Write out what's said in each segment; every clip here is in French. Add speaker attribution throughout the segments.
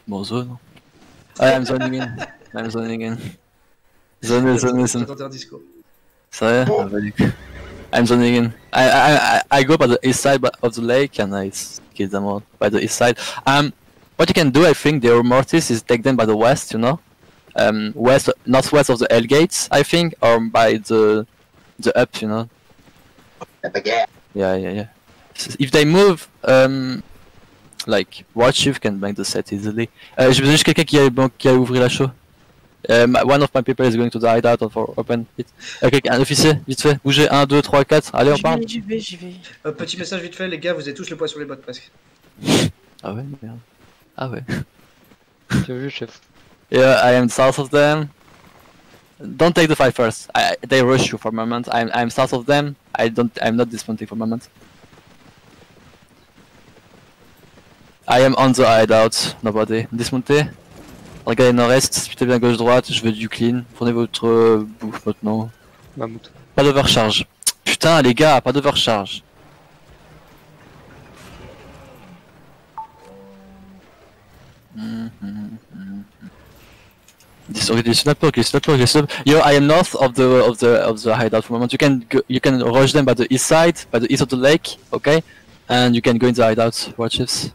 Speaker 1: Bon, zone. I am zoning in. I'm zoning in. Zone, zone.
Speaker 2: J'entends un discours.
Speaker 1: Sérieux? Ah, bah, du coup. I'm zoning in. I go by the east side of the lake and I kill them all by the east side. What you can do, I think, the Mortis is take them by the west, you know? Northwest of the Hell Gates, I think, or by the up, you know? Yeah. If they move, like, Warchief can bank the set easily. J'ai besoin juste quelqu'un qui a ouvert la show. One of my people is going to the hideout for open it. Un officier, vite fait, bougez, 1, 2, 3, 4, allez on parle.
Speaker 3: J'y vais.
Speaker 2: Petit message vite fait, les gars, vous avez tous le poids sur les bottes presque.
Speaker 1: Ah ouais, merde. Ah ouais.
Speaker 4: J'ai vu, chef.
Speaker 1: Yeah, I am south of them. Don't take the fight first. They rush you for a moment. I'm south of them. I'm not dismounting for a moment. I am on the hideout. Nobody. Dismontez. Regardez nord-est, splittez bien gauche-droite. Je veux du clean. Prenez votre bouffe maintenant.
Speaker 4: Mammouth.
Speaker 1: Pas d'overcharge. Putain les gars, pas d'overcharge. Yo, I am north of the hideout for a moment. You can rush them by the east side, by the east of the lake, okay? And you can go in the hideout, watches.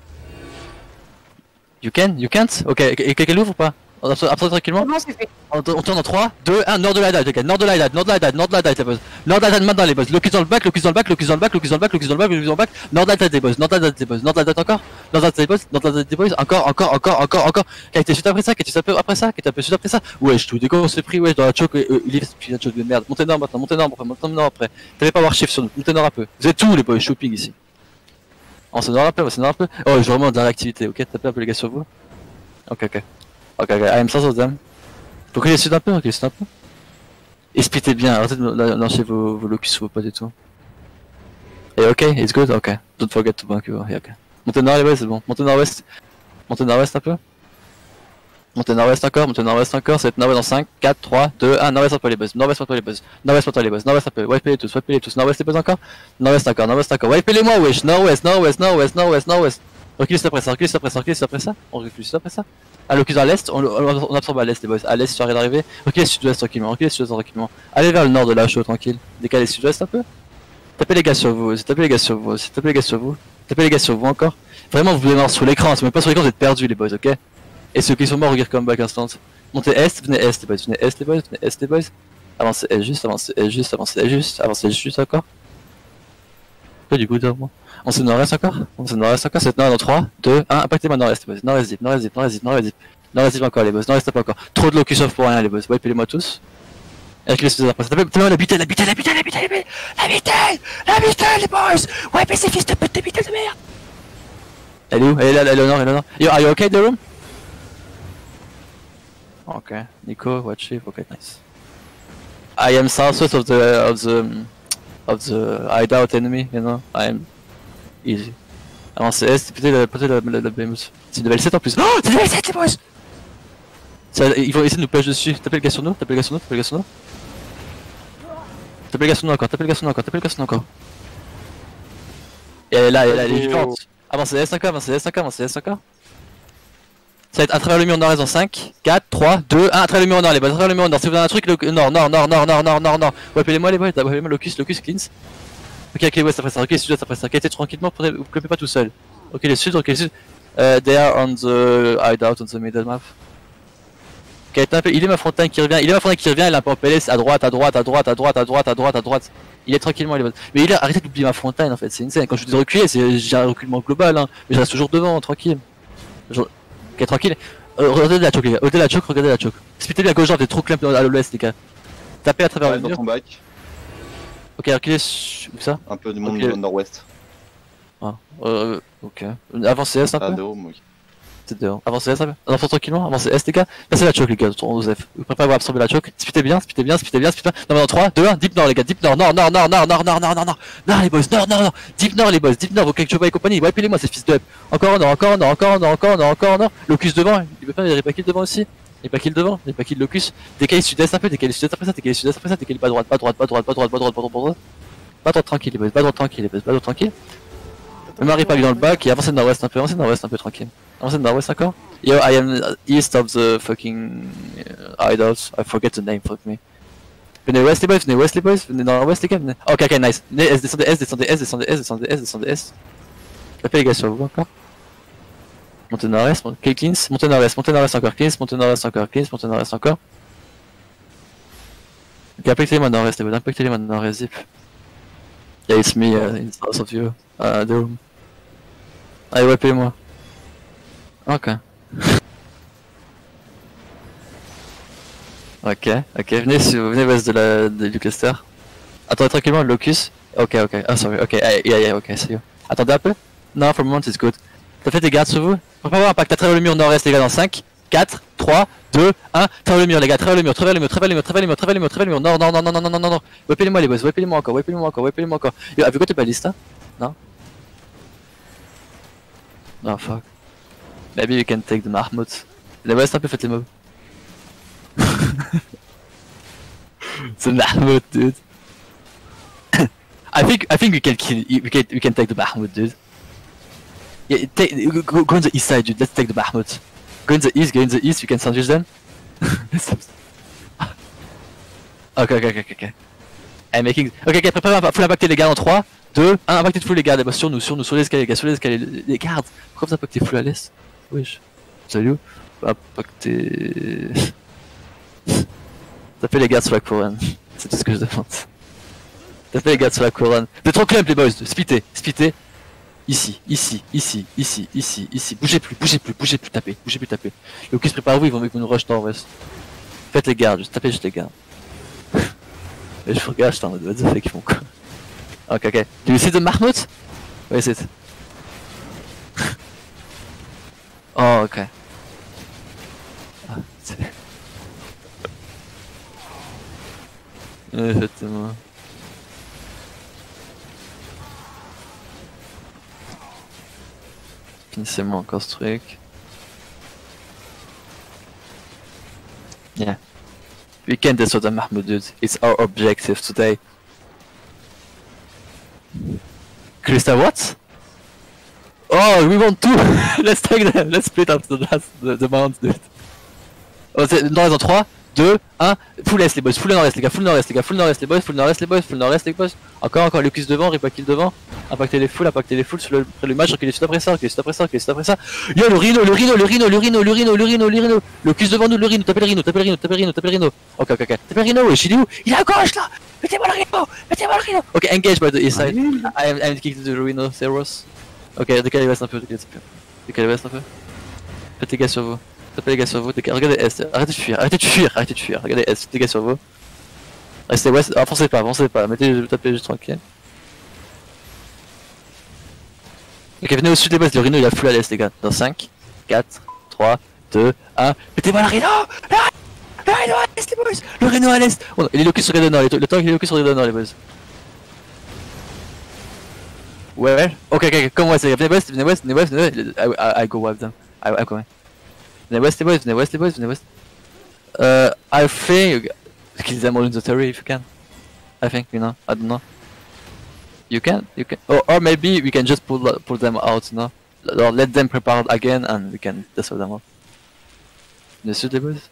Speaker 1: You can't? Ok, quelqu'un l'ouvre ou pas? On absorbe tranquillement?
Speaker 3: Non, c'est fait.
Speaker 1: On tourne en 3, 2, 1, nord de la hideout, nord de la hideout, nord de la hideout, nord de la hideout, les boss. Nord de la hideout maintenant les boss. Locus dans le back, locus dans le back, locus dans le back, locus dans le back, locus dans le back, locus dans le back. Nord de la hideout des boss, nord de la hideut des boss, nord de la hideut encore, nord de la hideut des boss, nord de la hideut des boss, encore. Qui a été suite après ça, qui a été un peu après ça, qui a été un peu suite après ça. Wesh, tout déco, on s'est pris, wesh, dans la choke, il est putain de choke de merde. Montez nord maintenant, montez nord après. T'avais pas avoir shift sur nous, montez nord un peu. Vous êtes tous les boys, shopping ici. On se nord un peu, on se nord un peu. Oh, je remonte dans l'activité, ok? Tapez un peu les gars sur vous. Ok, I am south of them. Reculez sud un peu, Et splittez bien, arrêtez de lancer vos locus sur vos potes et tout. Et ok, it's good, ok. Don't forget to bank your, yeah, ok. Montez nord les boys, c'est bon. Montez nord-ouest un peu. Montez nord-ouest encore, ça va être nord-ouest dans 5, 4, 3, 2, 1, nord-ouest un peu les boys, nord-ouest un peu, wipe les tous, nord-ouest les boys encore, nord-ouest encore, wipe les moi wesh, nord-ouest. Recule juste après ça, on recule juste après ça. Ah, locus à l'est, on absorbe à l'est les boys, à l'est, sur d'arriver, reculez sud-ouest tranquillement, allez vers le nord de la show tranquille, décalez sud-ouest un peu. Tapez les gars sur vous, tapez les gars sur vous encore. Vraiment vous devez mort sur l'écran, c'est même pas sur l'écran, vous êtes perdus les boys, ok? Et ceux qui sont morts, regardent comme back instant. Montez est, venez est les boys, avancez est juste encore. Pas du coup de moi. On se nord-est encore, c'est nord dans 3, 2, 1, impactez-moi nord-est, boys. Nord-est zip encore les boys, nord-est pas encore. Trop de locus off pour rien les boys, wipez-les-moi tous. Et avec les sous après, tapez-moi la bitelle les boys. Wipez ces fils de pute, des bitelles de merde. Elle est où? Elle est là, elle est au nord. Yo, are you okay the room? Okay, Nico, watch it, okay, nice. I am southwest of the hideout enemy, you know, I am easy. Avancez est, pétez la behemoth. C'est une level 7 en plus. Oh, c'est une level 7 les boys! Ils vont essayer de nous plage dessus. Tapez le gars sur nous. Tapez le gars sur nous encore. Et elle est vivante. Avancez est encore. Ça va être à travers le mur nord-est dans 5, 4, 3, 2, 1, à travers le mur nord, les boys, à travers le mur nord. Si vous avez un truc, nord. Wipez-les-moi les boys, wipez-moi locus, cleans. Ok, west après ça, ok, sud-ouest après ça, ok, tranquillement, vous clopez pas tout seul. Ok, les sud. They are on the hideout on the middle map. Ok, il est ma frontaine qui revient, il est un peu en PLS, à droite. Il est tranquillement les boys. Mais il a arrêté d'oublier ma frontaine en fait, c'est insane. Quand je dis reculer, j'ai un reculement global, hein. Mais je reste toujours devant, tranquille. Ok, tranquille. Regardez la choke les gars, regardez la choke. Splittez bien à gauche, t'es trop clamp à l'ouest les gars. Tapez à travers le mur. Ok, reculez, où ça?
Speaker 5: Un peu du monde du nord-ouest.
Speaker 1: Ah, ok. Avancez est un peu. C'est dehors. Avancez est un peu. Avancez tranquillement, avancez est les gars. Passez la choke les gars, on vous F. Vous préparez à absorber la choke. Splittez bien. Non, dans 3, 2, 1, deep nord les gars, deep nord. Nord les boys, nord. Deep nord les boys, vos Kekchoba et compagnie, wipez-les-moi ces fils de up. Encore nord. Locus devant, il veut pas les repakill devant aussi. Les pas kill devant, les pas kill locus. Décalez sud-est un peu, décalez pas droite. Pas droite tranquille les boys, Ne m'arrive pas lui dans le bac et avancez de nord-ouest un peu, tranquille. Avancez de nord-ouest encore. Yo, I am east of the fucking idols. I forget the name, fuck me. Venez west les boys, venez nord-ouest les gars, venez. Ok, ok, nice. Venez S, descendez S, descendez S, descendez S, descendez S, descendez S. Tapez les gars sur vous encore. Montez nord-est, ok, cleans, montez nord-est encore, cleans, montez nord-est encore, cleans, montez nord-est encore. Ok, impactez-les-moi nord-est les boys, impactez-les-moi nord-est, zip. Yeah, it's me, in the south of you, the room. Allez, wipez-moi. Ok. Ok, ok, venez west du cluster. Attendez tranquillement le locus. Ok, ok, ah sorry, ok, yeah, ok, see you. Attendez un peu. Non, for the moment it's good. T'as fait tes gardes sur vous? Préparez un impact à travers le mur nord-est les gars dans 5, 4, 3, 2, 1. Travers le mur les gars, travers le mur, travers le mur, travers le mur, travers le mur, travers le mur, travers le mur. Non, non, non, non, non, non, non, non. Wipez-les-moi les boys, wipez-les-moi encore, wipez-les-moi encore, wipez-les-moi encore. Yo, have you got a ballista? Non? Oh fuck. Maybe we can take the Mahmoud. Les west un peu, faites les mobs. C'est Mahmoud, dude. I think we can kill. We can take the Mahmoud, dude. Yeah, go on the east side, dude. Let's take the Mahmoud. Go in the east. We can sandwich them. Ok. I'm making. Ok, préparez, faut l'impacter les gars en 3, 2, 1. Impactez full les gars, d'abord sur nous, sur l'escalier, les gars, sur l'escalier. Les gardes. Pourquoi vous impactez full à l'est? Wesh. Salut. Impacter. Tapez les gardes sur la couronne. C'est tout ce que je demande. Tapez les gardes sur la couronne. Vous êtes trop clump les boys. Splittez. Ici. Bougez plus, tapez. Locus, préparez-vous, ils vont nous rush nord-ouest. Faites les gardes, tapez juste les gardes. Et je regarde, je t'en mode, what the fuck, ils font quoi? Ok. Do you see the Mahmoud? Where is it? Oh, ok. Ah, c'est... Effectivement. Finissez-moi encore ce truc. Yeah. We can destroy the Mahmoud, dude. It's our objective today. Krista, what? Oh, we want two! Let's take them! Let's split up the mount, dude. Oh, dans les 3, 2, 1. Full S les boys, full nord-est les gars, full nord-est les boys, full nord-est les boys. Encore, Lucas devant, repack devant. Impactez les foules sur le match, reculez juste après ça. Yo, le rhino. Lucas devant nous, le rhino, tapez le rhino. Ok. Tapez le rhino, wesh, il est où? Il est à gauche là! Mettez-moi le rhino! Ok, engage by the east side. I'm kicking the rhino, Zeros. Ok, décalez west un peu. Faites les gars sur vous. Tapez les gars sur vous, regardez S, arrêtez de fuir, regardez S, les gars sur vous. Restez west, avancez pas, tapez juste tranquille. Ok, venez au sud des boss, le rhino il a full à l'est les gars. Dans 5, 4, 3, 2, 1. Mettez-moi le rhino! Le rhino à l'est les boys! Le rhino à l'est! Oh, il est locus sur les deux nord, le tank il est locus sur les deux nord les boys. Ouais, ok, comme west les gars, venez west, I go wipe them. I go. Venez west les boys. I think kill them all in the turret if you can. I think, I don't know. You can. Or maybe we can just pull them out, Or let them prepare again and we can destroy them all. Me suivez les boys?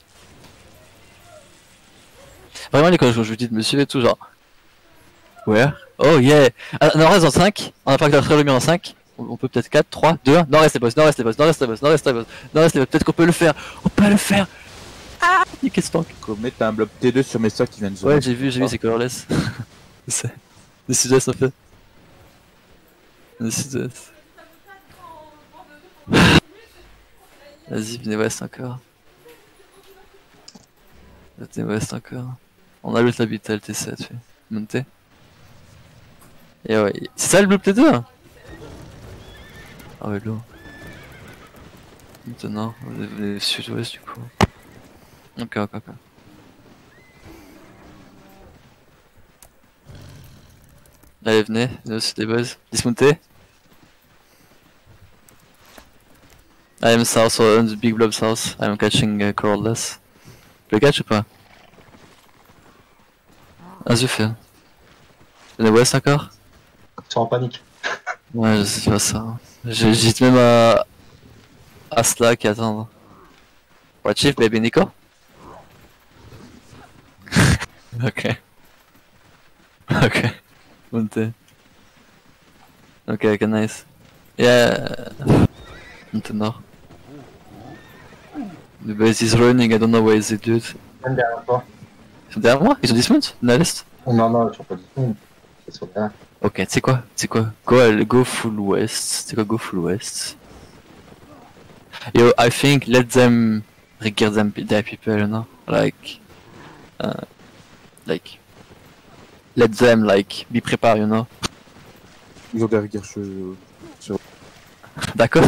Speaker 1: Vraiment quand je vous dis de me suivre et tout, genre... Where? Oh yeah! Nord-est en 5, on a pas que d'attraper le mur en 5. On peut peut-être 4, 3, 2, 1. Nord-est les boys. Peut-être qu'on peut le faire. Ah! Qu'est-ce que
Speaker 3: Faut mettre un bloc T2 sur mes stocks qui viennent de
Speaker 1: Ouais, j'ai vu, c'est colorless. C'est des sud-est en fait. Des sud-est. Vas-y, venez west encore. On a l'autre l'habitat, T7, tu montez. Et ouais, c'est ça le blue T2 hein. Ah ouais, l'eau. Maintenant, on est sud-ouest du coup. Ok. Allez, venez aussi des boys. Dismontez. I am south on the big blob south. I am catching coralless. Tu le catch ou pas? Ah, je fais. Venez west encore?
Speaker 5: Tu es en panique.
Speaker 1: Ouais, je sais pas ça. J'hésite même à Slack et attendre. What chief, baby Nico? Ok. Ok. Monte. Ok, nice. Yeah. Monte nord. The base is running, I don't know where is it, dude.
Speaker 5: Même derrière toi.
Speaker 1: Ils sont derrière moi? Ils ont dismount? On est à l'est?
Speaker 5: Non, non, ils sont pas du tout. Ils sont derrière.
Speaker 1: Ok, tu sais quoi? Go full west. Tu sais quoi? Go full west. Yo, I think let them regear them their people, you know? Like, let them like be prepared, you know?
Speaker 3: Ils ont des regards sur...
Speaker 1: D'accord?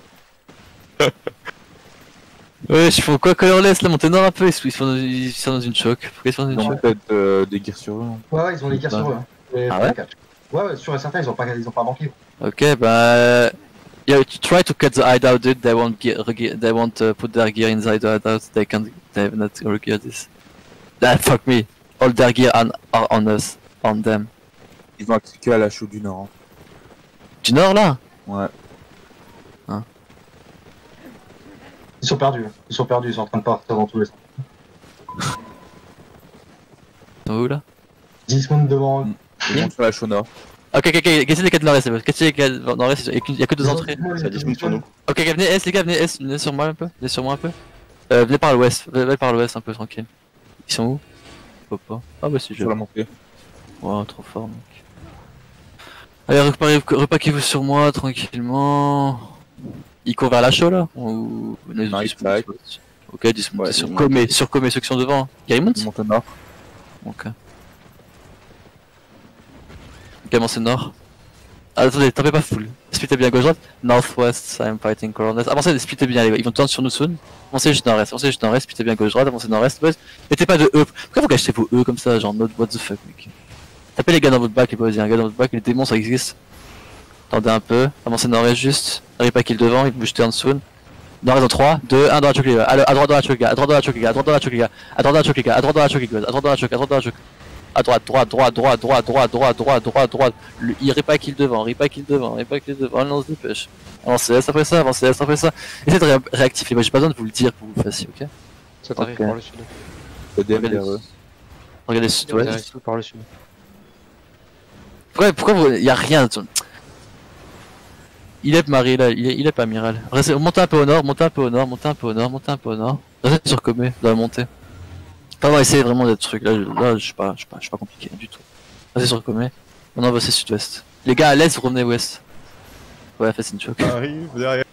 Speaker 1: Ouais, je fais quoi qu'on laisse là, monter nord un peu, ils sont dans une choc. Pourquoi ils sont dans une
Speaker 3: Ils ont
Speaker 1: choc?
Speaker 3: peut-être des guerres sur eux. Hein.
Speaker 5: Ouais, ils ont les guerres sur eux. Hein.
Speaker 1: Ah ouais?
Speaker 5: Ouais, sûr et certain, ils ont pas manqué.
Speaker 1: Ok, bah... Yeah, try to cut the hideout, dude. They won't they won't put their gear inside the hideout. They have not regear this. Fuck me. All their gear are on us, on them.
Speaker 3: Ils vont attaquer à la chaux du nord. Hein.
Speaker 1: Du nord là?
Speaker 3: Ouais.
Speaker 5: Ils sont perdus, ils sont en train de partir dans tous les sens.
Speaker 1: Ils sont où là?
Speaker 5: 10 mondes devant eux.
Speaker 3: Ils vont sur la chaux nord.
Speaker 1: Ok, qu'est-ce que les 4 nord-est? Qu'est-ce que les 4 nord-est? Il y a que 2 entrées.
Speaker 5: Ça 10 minutes sur nous.
Speaker 1: Ok, venez S les gars, venez sur moi un peu. Venez sur moi un peu. Venez par l'ouest, un peu tranquille. Ils sont où? Je vois pas. Ah bah si, je
Speaker 3: Sur la montée.
Speaker 1: wow, trop fort mec. Allez, repaquez-vous sur moi tranquillement. Ils courent vers la chaux là? Ou...
Speaker 3: Nice flag.
Speaker 1: Ok, dismontez
Speaker 3: Ouais,
Speaker 1: sur Comé, ceux qui sont devant. Gary monte?
Speaker 3: Ils montent au nord.
Speaker 1: Ok. Ok, avancez nord. Ah, attendez, tapez pas full. Splittez bien gauche-droite. Northwest, I'm fighting colonels. Avancez, splittez bien les gars, ils vont tourner sur nous soon. Avancez juste nord-est, splittez bien gauche-droite, avancez nord-est, boys. Mettez pas de E. Pourquoi vous gâchez vos E comme ça, genre mode what the fuck, mec? Tapez les gars dans votre back, les boys, il y a un gars dans votre back, les démons ça existe. Attendez un peu, avancez nord-est juste. Arrive pas qu'il devant, il bouge turn soon. Nord-est dans 3, 2, 1 dans la choke les gars. À droite dans la choke les gars, à droite dans la choke les gars, à droite dans la choke les gars, à droite dans la choke les gars, à droite dans la choke les gars, à droite dans la choke, à droite dans la choke. À droite, droite. Il repack kill devant, allez, on se dépêche. Avancez S après ça. Essayez de réactiver, moi j'ai pas besoin de vous le dire pour que vous le fassiez, ok?
Speaker 4: Ça t'arrive
Speaker 1: Ok.
Speaker 4: par le sud.
Speaker 3: EDM derrière eux.
Speaker 1: Regardez le sud-ouest.
Speaker 4: Derrière tout par le sud.
Speaker 1: Pourquoi vous... Y'a rien. Il est Marie là, il est pas amiral. Restez, montez un peu au nord. Restez sur Comé, dans la montée. Pas avoir essayé vraiment d'être truc, là je suis pas compliqué du tout. Restez sur Comé. Maintenant on va sud-ouest. Les gars à l'est, vous revenez ouest. Ouais, faites une choc.
Speaker 6: Arrive derrière.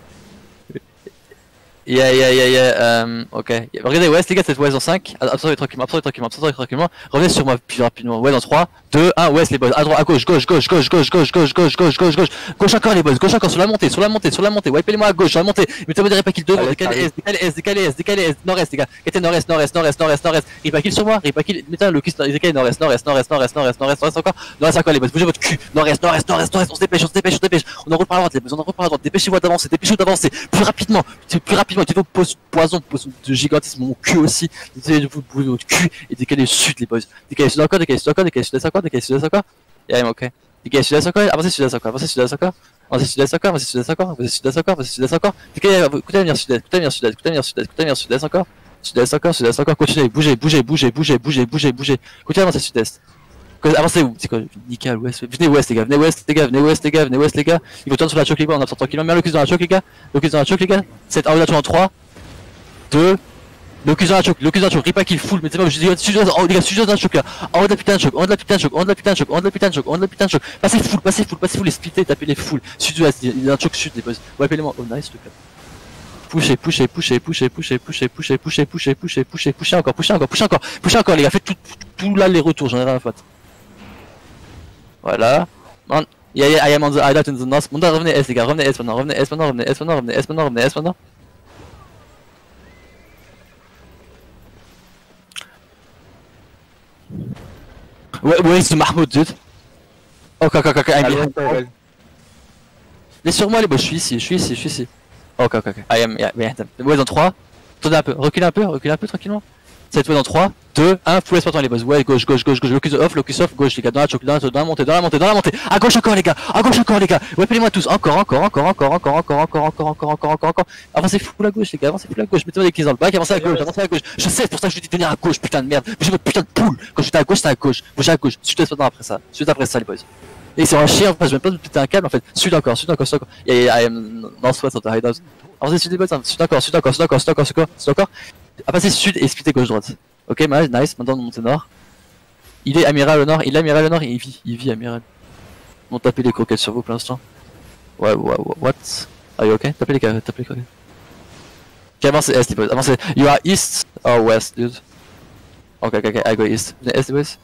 Speaker 1: Ok. Regardez ouest les gars, c'est ouest en 5. Absorbez tranquillement. Revenez sur moi plus rapidement. Ouais, dans 3, 2, 1, ouest les boys. À droite, à gauche. Gauche encore les boys. Gauche encore sur la montée. Wipez-les-moi à gauche, sur la montée. Mettez-moi des repackills devant. Décalez S. Nord-est les gars. Mettez nord-est. Repackil sur moi. Mettez le kiss. Décalez nord-est encore. Nord-est encore les boys. Bougez votre cul. Nord-est. On se dépêche. On en repart à droite les boys. Dépêchez-vous d'avancer. Plus rapidement. Mettez vos poisons de gigantisme, mon cul aussi. Vous bougez votre cul et décalez sud les boys. Décalez sud encore. Yeah, I'm ok. Décalez sud encore. Avancez sud encore. Décalez, écoutez venir sud-est encore. Sud-est encore. Continuez, bougez. Continuez avancer sud-est. Avancez où? C'est quoi? Nickel à l'ouest. Venez ouest les gars. Ils vont tourner sur la choke les gars. On absorbe tranquillement. Mets le cul dans la choke les gars. 7 en haut en 3, 2. Le cul dans la choke. Ripa kill full. Mettez-moi sud-ouest dans la choke là. En haut de la putain de choke. Passez full. Les splittez, tapez les full. Sud-ouest. Il y a un choke sud les boys. Ouais, appelez-moi. Oh nice le cap. Poussez encore les gars. Faites tout là les retours. J'en ai rien à foutre. Voilà. I am on the hideout in the north. Revenez S les gars, revenez S maintenant. Ouais, c'est Mahmoud, dude. Ok, mais sur moi les boss, je suis ici. Ok. I am, yeah, dans 3. Attendez un peu, reculez un peu tranquillement. Cette fois dans 3, 2, 1, full espoir les boss. Ouais, gauche, locus off, gauche les gars, dans la choc, dans la montée, à gauche encore les gars, ouais, appelez-moi tous, encore. Avancez full à gauche les gars, avancez full à gauche, mettez-moi des kills dans le back, avancez à gauche. Je sais, c'est pour ça que je vous dis de venir à gauche, putain de merde. J'ai votre putain de poule. Quand j'étais à gauche, c'était à gauche. Bougez à gauche, suite après ça les boys. Et c'est un chien, enfin, je vais même pas de péter un câble en fait. Suite encore. I am northwest of the hideout. Avancez sud les boys, suite encore. À passer sud et splitter gauche-droite. Ok, nice, maintenant on monte au nord. Il est amiral au nord, il vit amiral. Bon, tapez les croquettes sur vous pour l'instant. Ouais, what? Are you ok? Tapez les croquettes. Ok, avancez est les boys, avancez. You are east or west, dude? Ok, I go east. Venez est les boys.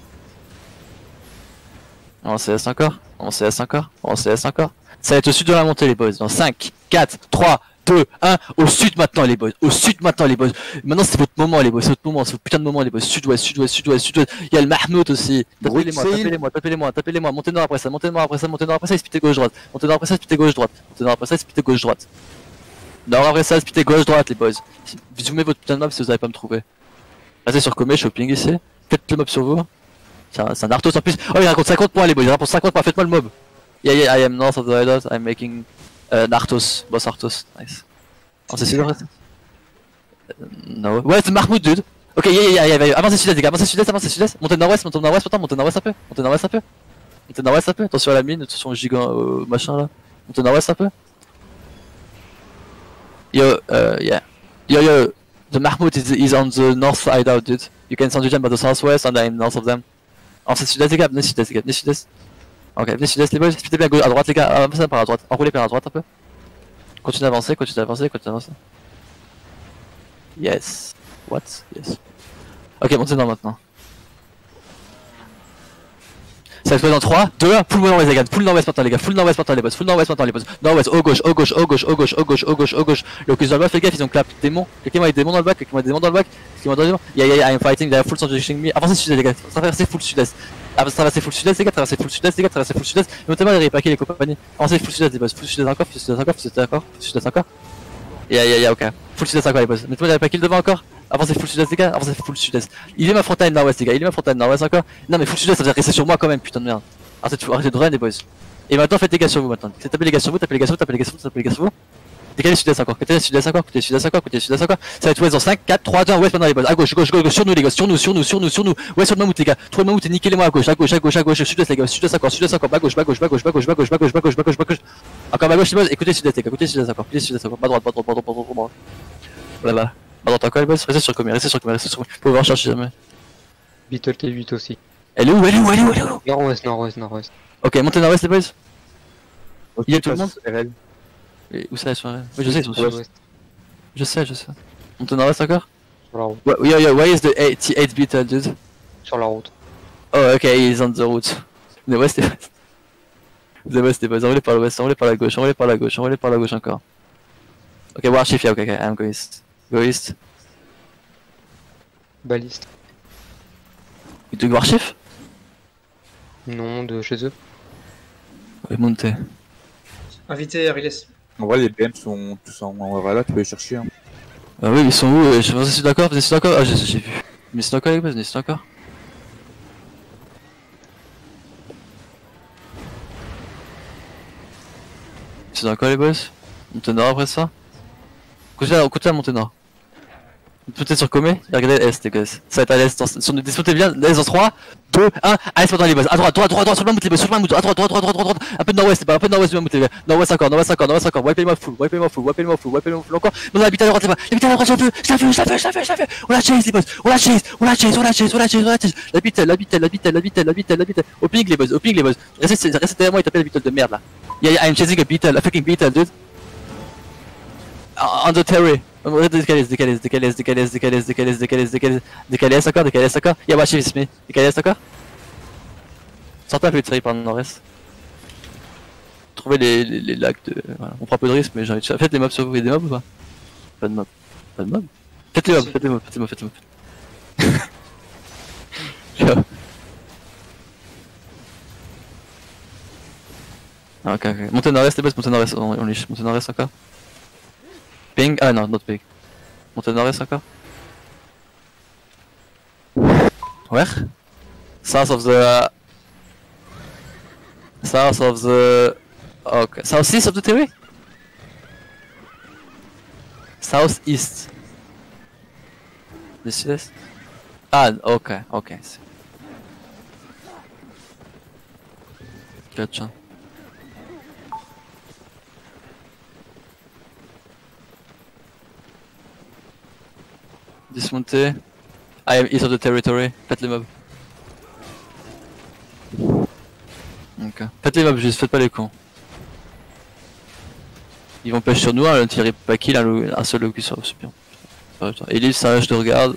Speaker 1: Avancez est encore. Ça va être au sud de la montée les boys. Dans 5, 4, 3, 2, 1, au sud maintenant les boys. Maintenant c'est votre moment les boys, c'est votre putain de moment les boys. Sud-ouest. Il y a le Mahmoud aussi. Tapez-les-moi. Montez nord après ça, et splittez gauche-droite. Nord après ça, splittez gauche-droite les boys. Zoomez votre putain de map si vous avez pas me trouver. Restez sur Comé, shopping ici. Faites le mob sur vous. C'est un Arthos en plus. Oh il raconte 50 points les boys, il raconte 50 points, faites-moi le mob. Yeah, I am north of the hideout, I'm making Arthos, boss Arthos, nice. Oh c'est sûr no. Ouais c'est Mahmoud dude. Ok, yeah, avancez sud-est les gars, avancez sud-est. Montez nord-ouest un peu. Attention à la mine, attention au gigant machin là. Montez nord-ouest un peu. Yo, the Mahmoud is on the north hideout dude. You can send them by the southwest and I'm north of them. Avancez sud-est les gars, venez sud-est. Ok, venez sud-est les boys, splittez bien à droite les gars, avancez par la droite, enroulez par la droite un peu. Continuez d'avancer. Yes. What? Yes. Ok, montez nord maintenant. Ça va être dans 3, 2, 1, full nord-ouest les gars, full nord-ouest maintenant les boss, nord-ouest, au gauche, locus dans le back les gars, ils ont clap démon, quelqu'un m'a des démons dans le back, I'm fighting, they have full pushing me, avancez sud-est les gars, traversez full sud-est, notamment les repaquer les compagnies, avancez full sud-est les boss, full sud-est encore, ok, full sud-est encore les boss, mettez-moi les repaquer devant encore. Avancez full sud-est les gars, Il est ma frontale nord-ouest les gars, encore. Non mais full sud-est ça veut dire rester sur moi quand même, putain de merde. Arrêtez de run les boys. Et maintenant faites les gars sur vous maintenant. Tapez les gars sur vous. Décalez sud-est encore, côté sud-est encore. Ça va être ouest dans 5, 4, 3, 2, 1, ouest maintenant les boys. À gauche, sur nous les gars, sur nous. Ouais sur le mammouth les gars. Trouvez le mammouth et niquez-les-moi à gauche, sud-est les gars, sud-est encore, bas gauche. Encore bas gauche les boys, écoutez sud-est les gars, bas droite. Là-bas. À droite encore les boys, restez sur Comé. Vous pouvez voir chercher jamais.
Speaker 4: Beetle T8 aussi.
Speaker 1: Elle est où?
Speaker 4: Nord-ouest.
Speaker 1: Ok, montez nord-ouest les boys. Il y a tout le monde.
Speaker 3: RL.
Speaker 1: Et où ça ils sont? Oui je sais ils sont sur.
Speaker 4: Nord-ouest.
Speaker 1: Je sais. Montez nord-ouest encore?
Speaker 4: Sur la route.
Speaker 1: Why is the 88 Beetle dude?
Speaker 4: Sur la route.
Speaker 1: Oh ok, he's on the route. The west les boys, enroulez par l'ouest, enroulez par la gauche encore. Ok, Warshift, yeah, ok, I'm go east.
Speaker 4: Baliste.
Speaker 1: De Warshift?
Speaker 4: Non, de chez eux.
Speaker 1: Ouais, montez.
Speaker 2: Invité Ariles.
Speaker 3: En vrai, les BM sont tous en vrai là, tu peux les chercher. Hein.
Speaker 1: Ah oui, ils sont où? Je pense que c'est d'accord, Ah, j'ai vu. Mais c'est d'accord les boys, c'est d'accord. C'est d'accord les boys? Montez nord après ça? Côté à monter nord. Peut-être sur Comé, regardez l'est les gars. Ça va être à l'est, sur nous disposez bien, l'est dans 3, 2, 1, à l'est pendant les boss. À droite, sur le mammouth les boss, à droite. Un peu de nord-ouest, un peu de nord-ouest du mammouth les gars. Nord-ouest encore. Wipez-moi full encore. Non, l'habit à droite, l'habit à droite, je l'ai vu. On la chase les boss, on la chase. L'habitelle. Au ping les boss. Restez derrière moi et tapez l'habitelle de merde là. I'm chasing a fucking beetle dude. On the terrain. Décalez, encore. Y'a Washi me. Décalez encore. Sortez un peu de série par le nord-est. Trouvez les lacs de. Voilà. On prend un peu de risque, mais j'ai envie de faire. Faites les mobs sur vous, il y a des mobs ou pas? Pas de mobs. Faites les mobs. Ok. Montez nord-est les boss, on liche. Montez nord-est encore. Ping, ah non, not ping. Montez nord-est encore. Where? South of the... South of the... Okay, southeast of the theory? Southeast. This is... Ah, okay, okay. Gotcha. Dismonter. I am east of the territory. Faites les mobs. Ok. Faites les mobs juste, faites pas les cons. Ils vont pêcher sur nous, un tiré pas kill, un seul locus sur super. Elise, ça je te regarde.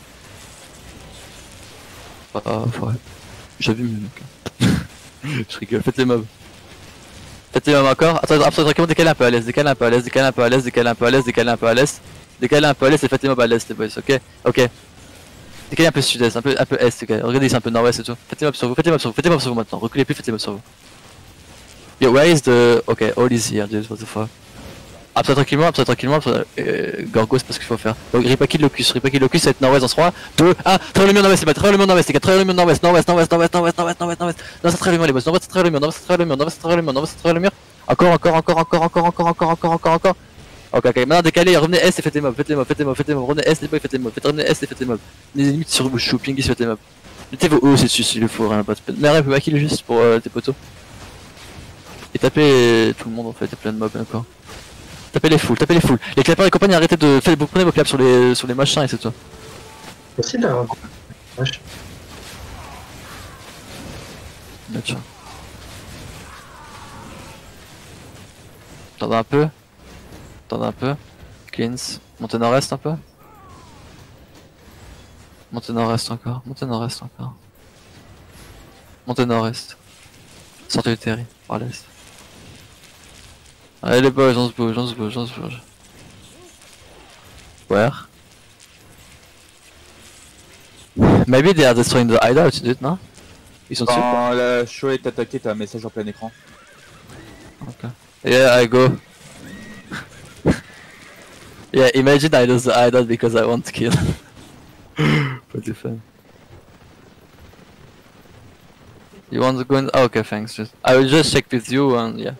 Speaker 1: Ah, ouais. J'ai vu mieux donc. Je rigole, faites les mobs. Faites les mobs encore. Attends, décalez un peu à l'est, décalez un peu à l'est, décalez un peu à l'est, décalez un peu à l'est, décalez un peu à l'est. Décalez un peu à l'est et faites les mobs à l'est les boys, ok? Ok. Décalez un peu sud-est, un peu est, ok. Regardez ici un peu nord-ouest et tout. Faites les mobs sur vous, faites les mobs sur vous, faites les mobs sur vous maintenant. Reculez plus, faites les mobs sur vous. Yo, where is the... Ok, all is here, dude, what the fuck. Après tranquillement, Gorgos, c'est pas ce qu'il faut faire. Donc Ripaki Locus, ça va être nord-ouest dans 3, 2, 1, très le mur nord-ouest, les gars, très le mur nord-ouest, les gars, très le mur nord-ouest, nord-ouest, non, ça très le mur les boss, nord-ouest, très le mur, très le mur, encore, ok, maintenant décalez, revenez est et faites les mobs, revenez est, les boys, faites les mobs, revenez est et faites les mobs, les limites sur vous, shopping, faites les mobs, mettez vos hauts, c'est dessus, s'il le faut, rien, pas de peine, mais arrête, Ripaki juste pour tes potos, et tapez tout le monde en fait, il y a plein de mobs encore. Tapez les foules. Les clappers et compagnie, arrêtez de faire, vous prenez vos claps sur les machins et c'est tout.
Speaker 5: Merci d'avoir. Wesh.
Speaker 1: Tiens. Attendez un peu. Cleans. Montez nord-est un peu. Montez nord-est encore. Montez nord-est. Sortez du terri, par l'est. Allez les boys, on se bouge. Where? Maybe they are destroying the hideout, dude, non? Ils sont dessus?
Speaker 3: Quand la show est attaquée, t'as un message en plein écran.
Speaker 1: Ok. Yeah, I go. Yeah, imagine I lose the hideout because I want to kill. Pretty fun. You want to go in? Oh, okay, thanks. I will just check with you and yeah.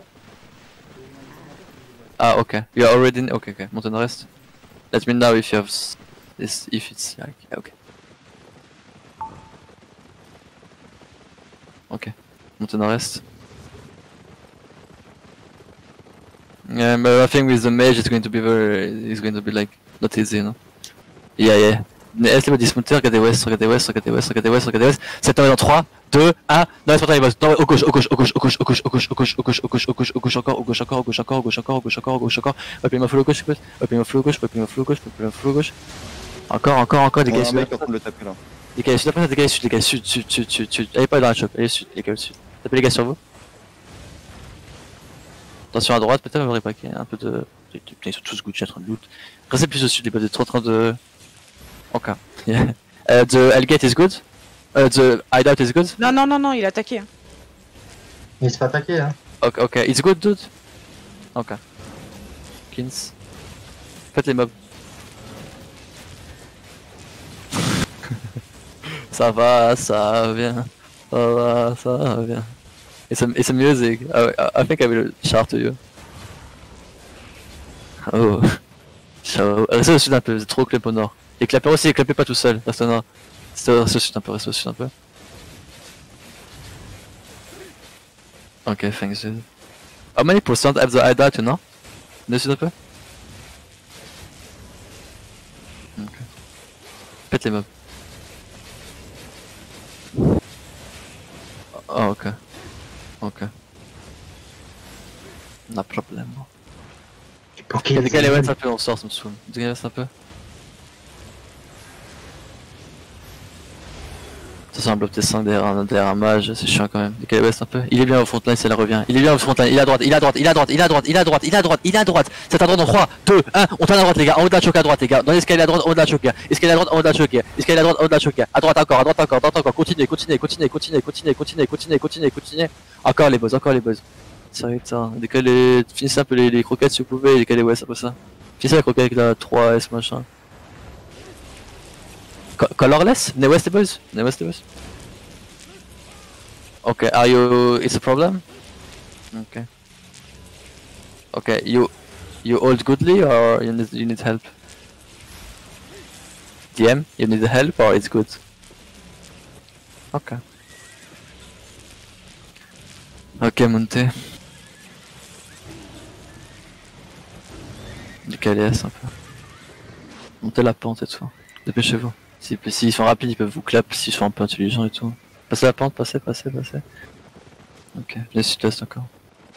Speaker 1: Ah, okay. You are already in. Okay. Montez nord-est. Let me know if you have this. If it's like. Okay. Okay. Montez nord-est. Yeah, but I think with the mage it's going to be it's going to be like not easy, no? Yeah. Est les bots dismonter, regardez ouest. 7 dans 3, 2, 1, non, c'est pas les boss, non, au gauche, encore, appelez-moi full au gauche, encore, dégagez sud, dégagez sud, allez pas dans la chope, allez sud, les gars, sud, tapez les gars sur vous. Attention à droite, peut-être, vous aurez pas un peu de... Putain, ils sont tous Gucci en train de loot. Restez plus au sud, les bots, vous êtes trop en train de... Ok. Yeah. The Hellgate is good. The hideout is good.
Speaker 6: Non, il a attaqué.
Speaker 5: Il se fait attaquer, hein.
Speaker 1: Okay. It's good, dude. Ok. Kins. Faites les mobs. Ça va, ça vient. It's a music. I think I will shout to you. Oh. Restez au sud un peu, vous êtes trop clap au nord. Et clapez aussi, clapez pas tout seul, restez au nord. Restez au sud un peu, Ok, thanks dude. How many percent have the hideout, you know? Dessus un peu? Ok. Faites les mobs. Oh, ok. No problem. Décalez ouais un peu, on sort, ça me saoule. Décalez un peu. Ça c'est un bloc T5 derrière un mage, c'est chiant quand même. Décalez west un peu. Il est bien au frontline, ça la revient. Il est bien au frontline, il est à droite. C'est à droite dans 3, 2, 1, on tourne à droite les gars, en haut de la choke à droite les gars. Dans l'escalier à droite, en haut de la choke. Escalier à droite, en haut de la choke. Escalier à droite, en haut de la choke. À droite encore. Continuez. Encore les boss. Sérieux putain, décalez, finissez un peu les croquettes si vous pouvez, décalez west un peu ça. Finissez la croquette avec la 3S machin. Colorless, venez west les boys. Okay, are you... It's a problem? Okay. Okay, you hold goodly or you need help? DM, you need help or it's good? Okay. Ok, montez. Du KLS un peu. Montez la pente et tout. Dépêchez-vous. S'ils sont rapides, ils peuvent vous clap s'ils sont un peu intelligents et tout. Passez la pente, passez. Ok, venez sud-ouest encore.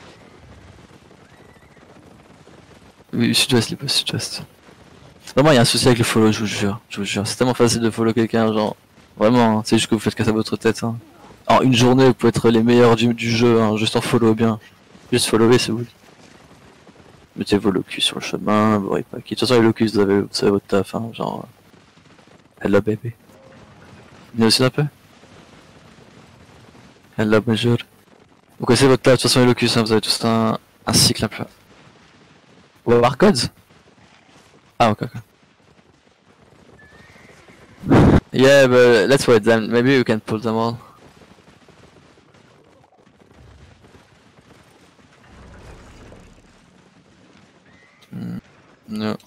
Speaker 1: Oui, sud-ouest, les boss, sud-ouest. Vraiment, il y a un souci avec le follow, je vous jure. C'est tellement facile de follow quelqu'un, genre. Vraiment, hein, c'est juste que vous faites casser votre tête. Hein. En une journée, vous pouvez être les meilleurs du jeu, hein, juste en follow bien. Juste follower, c'est vous. Mettez vos locus sur le chemin, vous pas qui. De toute façon, les locus, vous savez votre taf, hein, genre. Hello baby. Venez aussi un peu. Hello bonjour. Vous connaissez votre taf, de toute façon, les locus, hein, vous avez tous un cycle un peu. War codes? Ah, ok. Yeah, but let's wait then. Maybe we can pull them all. No.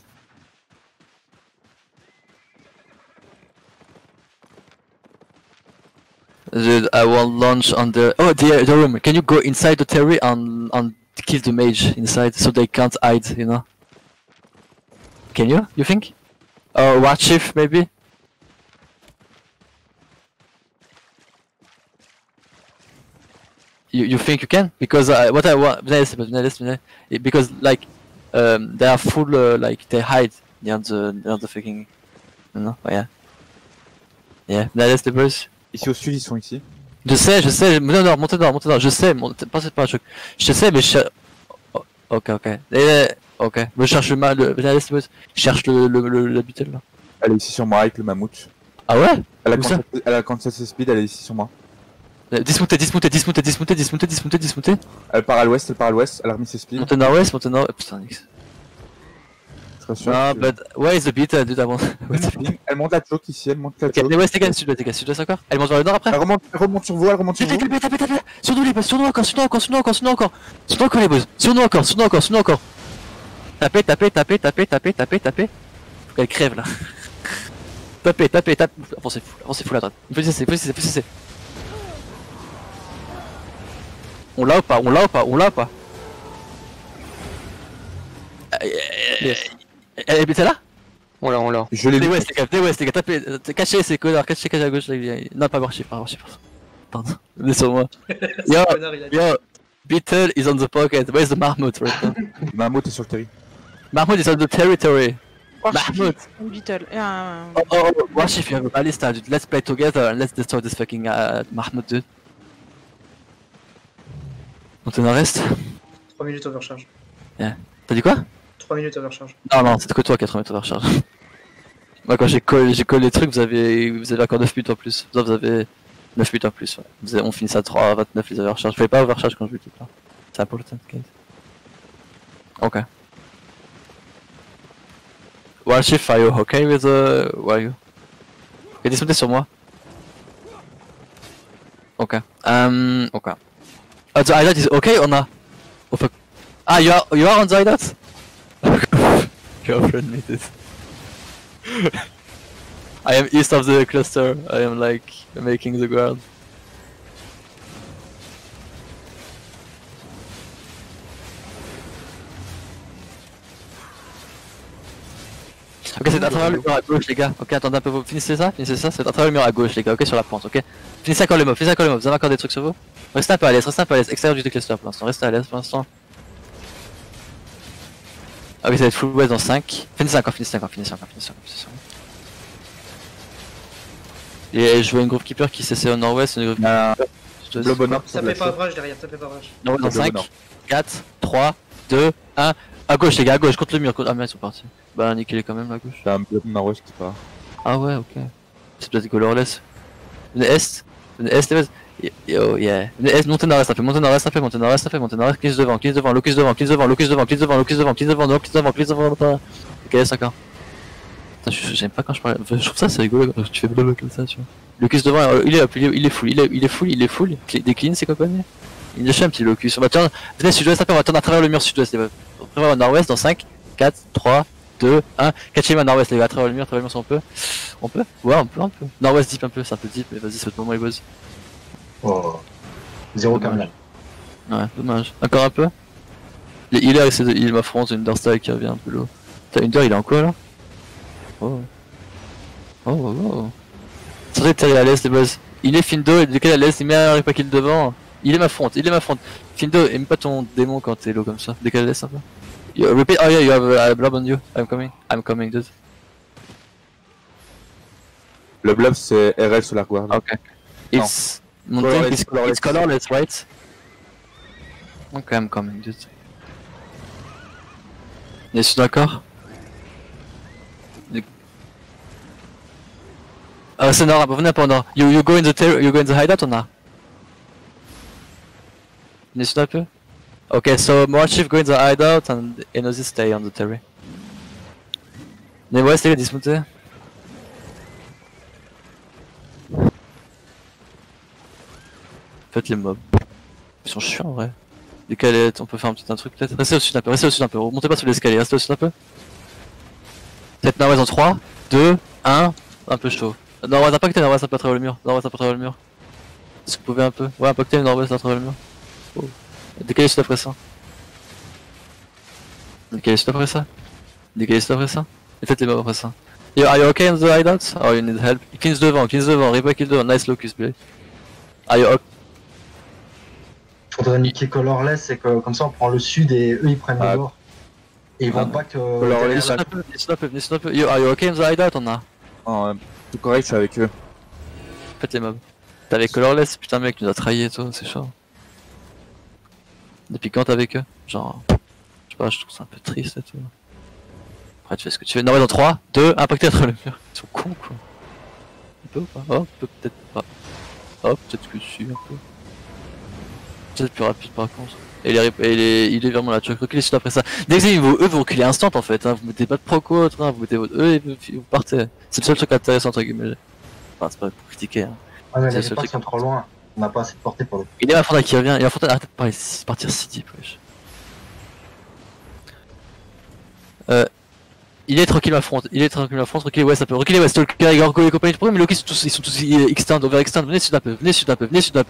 Speaker 1: Dude, I will launch on the... Oh, the room. Can you go inside the Terry and kill the mage inside so they can't hide, you know? Can you think? Or War Chief, maybe? You think you can? Because what I want... Because, like, they are full, like, they hide near the fucking... You know? Oh, yeah. Yeah, that's the verse.
Speaker 3: Ici au sud, ils sont ici.
Speaker 1: Je sais, montez nord, je sais, pensez pas à choc. Je sais, mais je... Oh, ok. Ok, je cherche je cherche le butel là.
Speaker 3: Elle est ici sur moi avec le mammouth.
Speaker 1: Ah ouais?
Speaker 3: Elle a Kansas Speed, elle est ici sur moi.
Speaker 1: Dismoutez.
Speaker 3: Elle part à l'ouest, elle a remis ses speed.
Speaker 1: Montez nord-ouest, putain, Nix.
Speaker 3: Je rassure.
Speaker 1: Ah, but where is the beetle, dude, avant?
Speaker 3: Elle monte la choke ici, elle monte la
Speaker 1: Ok,
Speaker 3: choke.
Speaker 1: les west, les gars, sud-ouest encore? Elle monte vers le nord après?
Speaker 3: Elle remonte sur vous, elle remonte sur vous.
Speaker 1: Tapez. Sur nous les boss, sur nous encore les boss, sur nous encore. Tapez. Faut qu'elle crève là. Tapez. Avancez fou la droite. Il faut cesser. On l'a ou pas? Elle était là?
Speaker 4: On l'a.
Speaker 3: Je l'ai
Speaker 1: Des
Speaker 3: vu.
Speaker 1: west les gars, tapez, cachez ces connards, cachez à gauche. Non, pas Warchief. Pardon, venez sur moi. Yo, Beetle is on the pocket, where's the Marmot right now?
Speaker 3: Mammouth est sur le terri.
Speaker 1: Marmot is on the territory. Mahmoud.
Speaker 6: Beetle.
Speaker 1: Oh, Warchief, you have a ballista, dude. Let's play together and let's destroy this fucking Mahmoud, dude. Montez nord-est.
Speaker 2: 3 minutes overcharge.
Speaker 1: Yeah. T'as dit quoi?
Speaker 2: 3 minutes overcharge.
Speaker 1: Non, c'est que toi 80 de recharge. Moi quand j'ai collé les trucs, vous avez encore 9 minutes en plus. Vous avez 9 minutes en plus, ouais. On finit ça à 3, 29 les overcharge. Je fais pas overcharge quand je vous dis pas. C'est important, guys. Ok. Warchief, are you okay with where are you? Ok, dismontez sur moi. Ok. Ok. The hideout is okay or not? Oh fuck. Ah, you are on the hideout? Girlfriend made it. I am east of the cluster. I am like making the ground. Ok, c'est à travers le mur à gauche, les gars. Ok, attendez un peu, vous finissez ça, c'est à travers le mur à gauche, les gars. Ok, sur la pente, ok. Finissez encore les mobs, vous avez encore des trucs sur vous? Restez un peu à l'aise, extérieur du cluster pour l'instant, restez à l'aise pour l'instant. Ok, ça va être full west dans 5. Finissez encore. Et je vois une groupe keeper qui s'essaie au nord-ouest, une groupe keeper.
Speaker 3: Le bonheur.
Speaker 2: Tapez pas average derrière, tapez pas average.
Speaker 1: Nord-ouest dans 5, 4, 3, 2, 1. À gauche, les gars, à gauche, contre le mur. Ah, mais ils sont partis. Bah, niquez-les quand même, à gauche.
Speaker 3: T'as un blob nord-ouest qui part.
Speaker 1: Ah ouais, ok. C'est peut-être colorless. Venez est, les mecs. Yo, yeah. Venez est, montez nord-est un peu, clisse devant, locus devant. Ok, laisse encore. Putain, j'aime pas quand je parle. Je trouve ça c'est rigolo quand tu fais bleu comme ça, tu vois. Locus devant, il est up, il est full, il est full. Des cleans ses compagnies. Il lâche un petit Locus. On va turn, venez sud-ouest, après on va turn à travers le mur sud-ouest les gars. On va travers au nord-ouest dans 5, 4, 3, 2, 1. Catchez à nord-ouest les gars, à travers le mur si on peut. On peut? Ouais, on peut un peu. Nord-ouest deep un peu, c'est un peu deep, mais vas-y, c'est le moment les boys.
Speaker 5: Oh. 0 terminal.
Speaker 1: Ouais, dommage. Encore un peu? Les healers essaient de heal ma France, une Understyle qui revient un peu low. T'as Under, il est en quoi là? Oh. Oh, oh, oh. C'est vrai que Terry à l'est les boys. Il est Findo, et décale à l'est, il met un repack kill devant. Il est ma front. Findo, aime pas ton démon quand t'es low comme ça. Décale à l'est un peu. Repeat, oh yeah, you have a blob on you. I'm coming dude.
Speaker 3: Le bluff c'est RL Solar Guard.
Speaker 1: Okay. It's colorless, right? Okay, I'm coming dude. Yes, d'accord? C'est nord, venez pas au nord. You go in the hideout or not? Venez un peu? Okay, so Moachief go in the hideout and Enosis stay on the terrain. Mais ouais, les gars, dismounter. Faites les mobs. Ils sont chiants en vrai. Les calettes, on peut faire un petit truc peut-être. Restez au sud un peu, Remontez pas sur l'escalier, restez au sud un peu. Peut-être Nord-Ouest en 3, 2, 1, un peu chaud. Nord-Ouest impacté, Nord-Ouest un peu à travers le mur. Est-ce que vous pouvez un peu? Ouais, impacté Nord-Ouest à travers le mur. Oh. Décalez sud après ça. Décalez sud après ça. Et faites les mobs après ça. Yo, are you okay in the hideout? Oh, you need help. Cleans devant, repack kill devant, nice locus, play. Are you okay?
Speaker 5: Faudrait niquer colorless, c'est que comme ça on prend le sud et eux ils prennent le nord. Et ils vont pas que.
Speaker 3: Colorless,
Speaker 1: Venez un peu. Yo, are you okay in the hideout on a?
Speaker 3: Oh, tout correct, je suis avec eux.
Speaker 1: Faites les mobs. T'es avec Colorless, putain mec, tu nous as trahi et tout, c'est chaud. Depuis quand t'es avec eux? Genre, je sais pas, je trouve ça un peu triste et tout. Après tu fais ce que tu veux. Non mais dans 3, 2, impacté entre le mur. Ils sont cons quoi. Un peu ou pas? Oh, peut-être pas. Oh, peut-être que si, un peu. Peut-être plus rapide par contre. Et il est vraiment là, tu vas reculer juste après ça. Dès que eux vous reculez instant en fait, hein. Vous mettez pas de proc ou autre, hein. Vous mettez votre eux et vous partez. C'est le seul truc intéressant entre guillemets. Enfin, c'est pas pour critiquer. Hein.
Speaker 5: Ah mais les pas sont trop loin, on n'a pas assez de portée pour le.
Speaker 1: Il est ma Fonda qui revient, il a Fonda arrête de partir si deep, wesh. Il est tranquille ma front, reculez west un peu, reculez west, Stalker, Gorgo et compagnie, mais Loki ils sont tous extend, over extend, venez sud un peu. Venez sud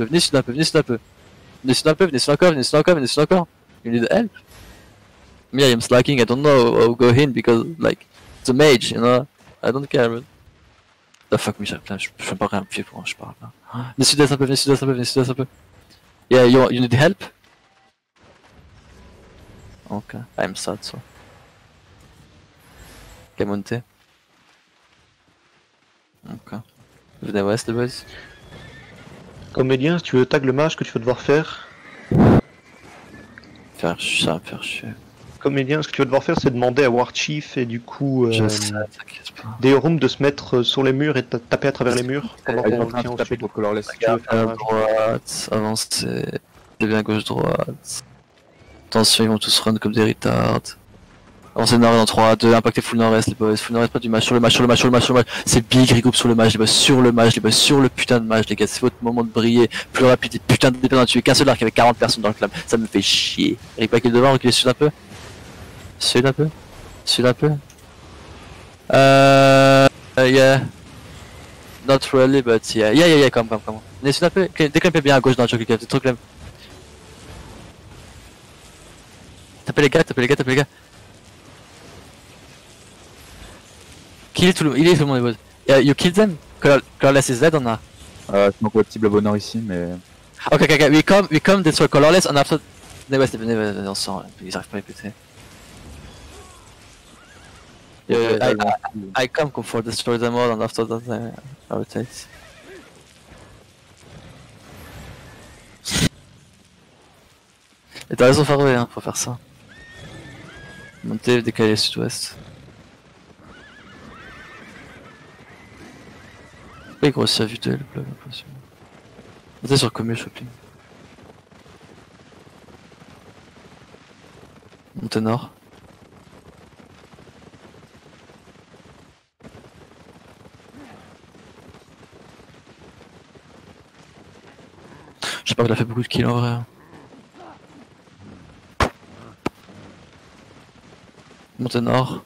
Speaker 1: encore. You need help? Yeah, I'm slacking, I don't know how to go in because like it's a mage, you know. I don't care man. The fuck me, je fais pas rien pied pour je parle là. Venez sud-est un peu. Yeah, you need help? Okay, I'm sad so. Ok, montez. Ok. Venez west les boys.
Speaker 6: Comédien, si tu veux tag le mage, que tu vas devoir faire.
Speaker 1: Ça va me faire chier.
Speaker 6: Comédien, ce que tu vas devoir faire, c'est demander à War Chief et du coup
Speaker 1: Je sais, t'inquiète pas.
Speaker 6: des rooms de se mettre sur les murs et de taper à travers les murs pendant
Speaker 3: Ils sont en
Speaker 6: qu'on
Speaker 3: train
Speaker 6: tient
Speaker 3: de
Speaker 6: au
Speaker 3: taper
Speaker 6: sud.
Speaker 3: pour Colorless.
Speaker 1: À droite, avancer. C'est bien gauche-droite. Attention, ils vont tous run comme des retards. Avancez nord dans 3, 2, impactez full nord-est les boys, full nord-est pas du match, sur le match. C'est big, regroupe sur le match, les boys, sur le putain de match les gars, c'est votre moment de briller, plus rapide, putain de dépendant, tuer qu'un seul arc avec 40 personnes dans le club, ça me fait chier. Repackez devant, reculez sud un peu. Yeah. Not really, but yeah. Yeah, come. Venez sud un peu, déclampez bien à gauche dans le choc, les gars, clamp. Tapez les gars. Kill tout le monde les boys. Yeah, you kill them? Colorless is dead or not?
Speaker 3: Je manque le petit blob au nord ici, mais.
Speaker 1: Ok, we come destroy Colorless and after... Venez, on sort, ils arrivent pas à écouter. I come for destroy them all and after that I rotate. Et t'as raison Faroué, hein, faut faire ça. Monter, décaler sud-ouest. Pourquoi il grossit à vue le plug impossible. Montez sur commu shopping. Montez nord. sais pas qu'il a fait beaucoup de kills en vrai. Montée nord.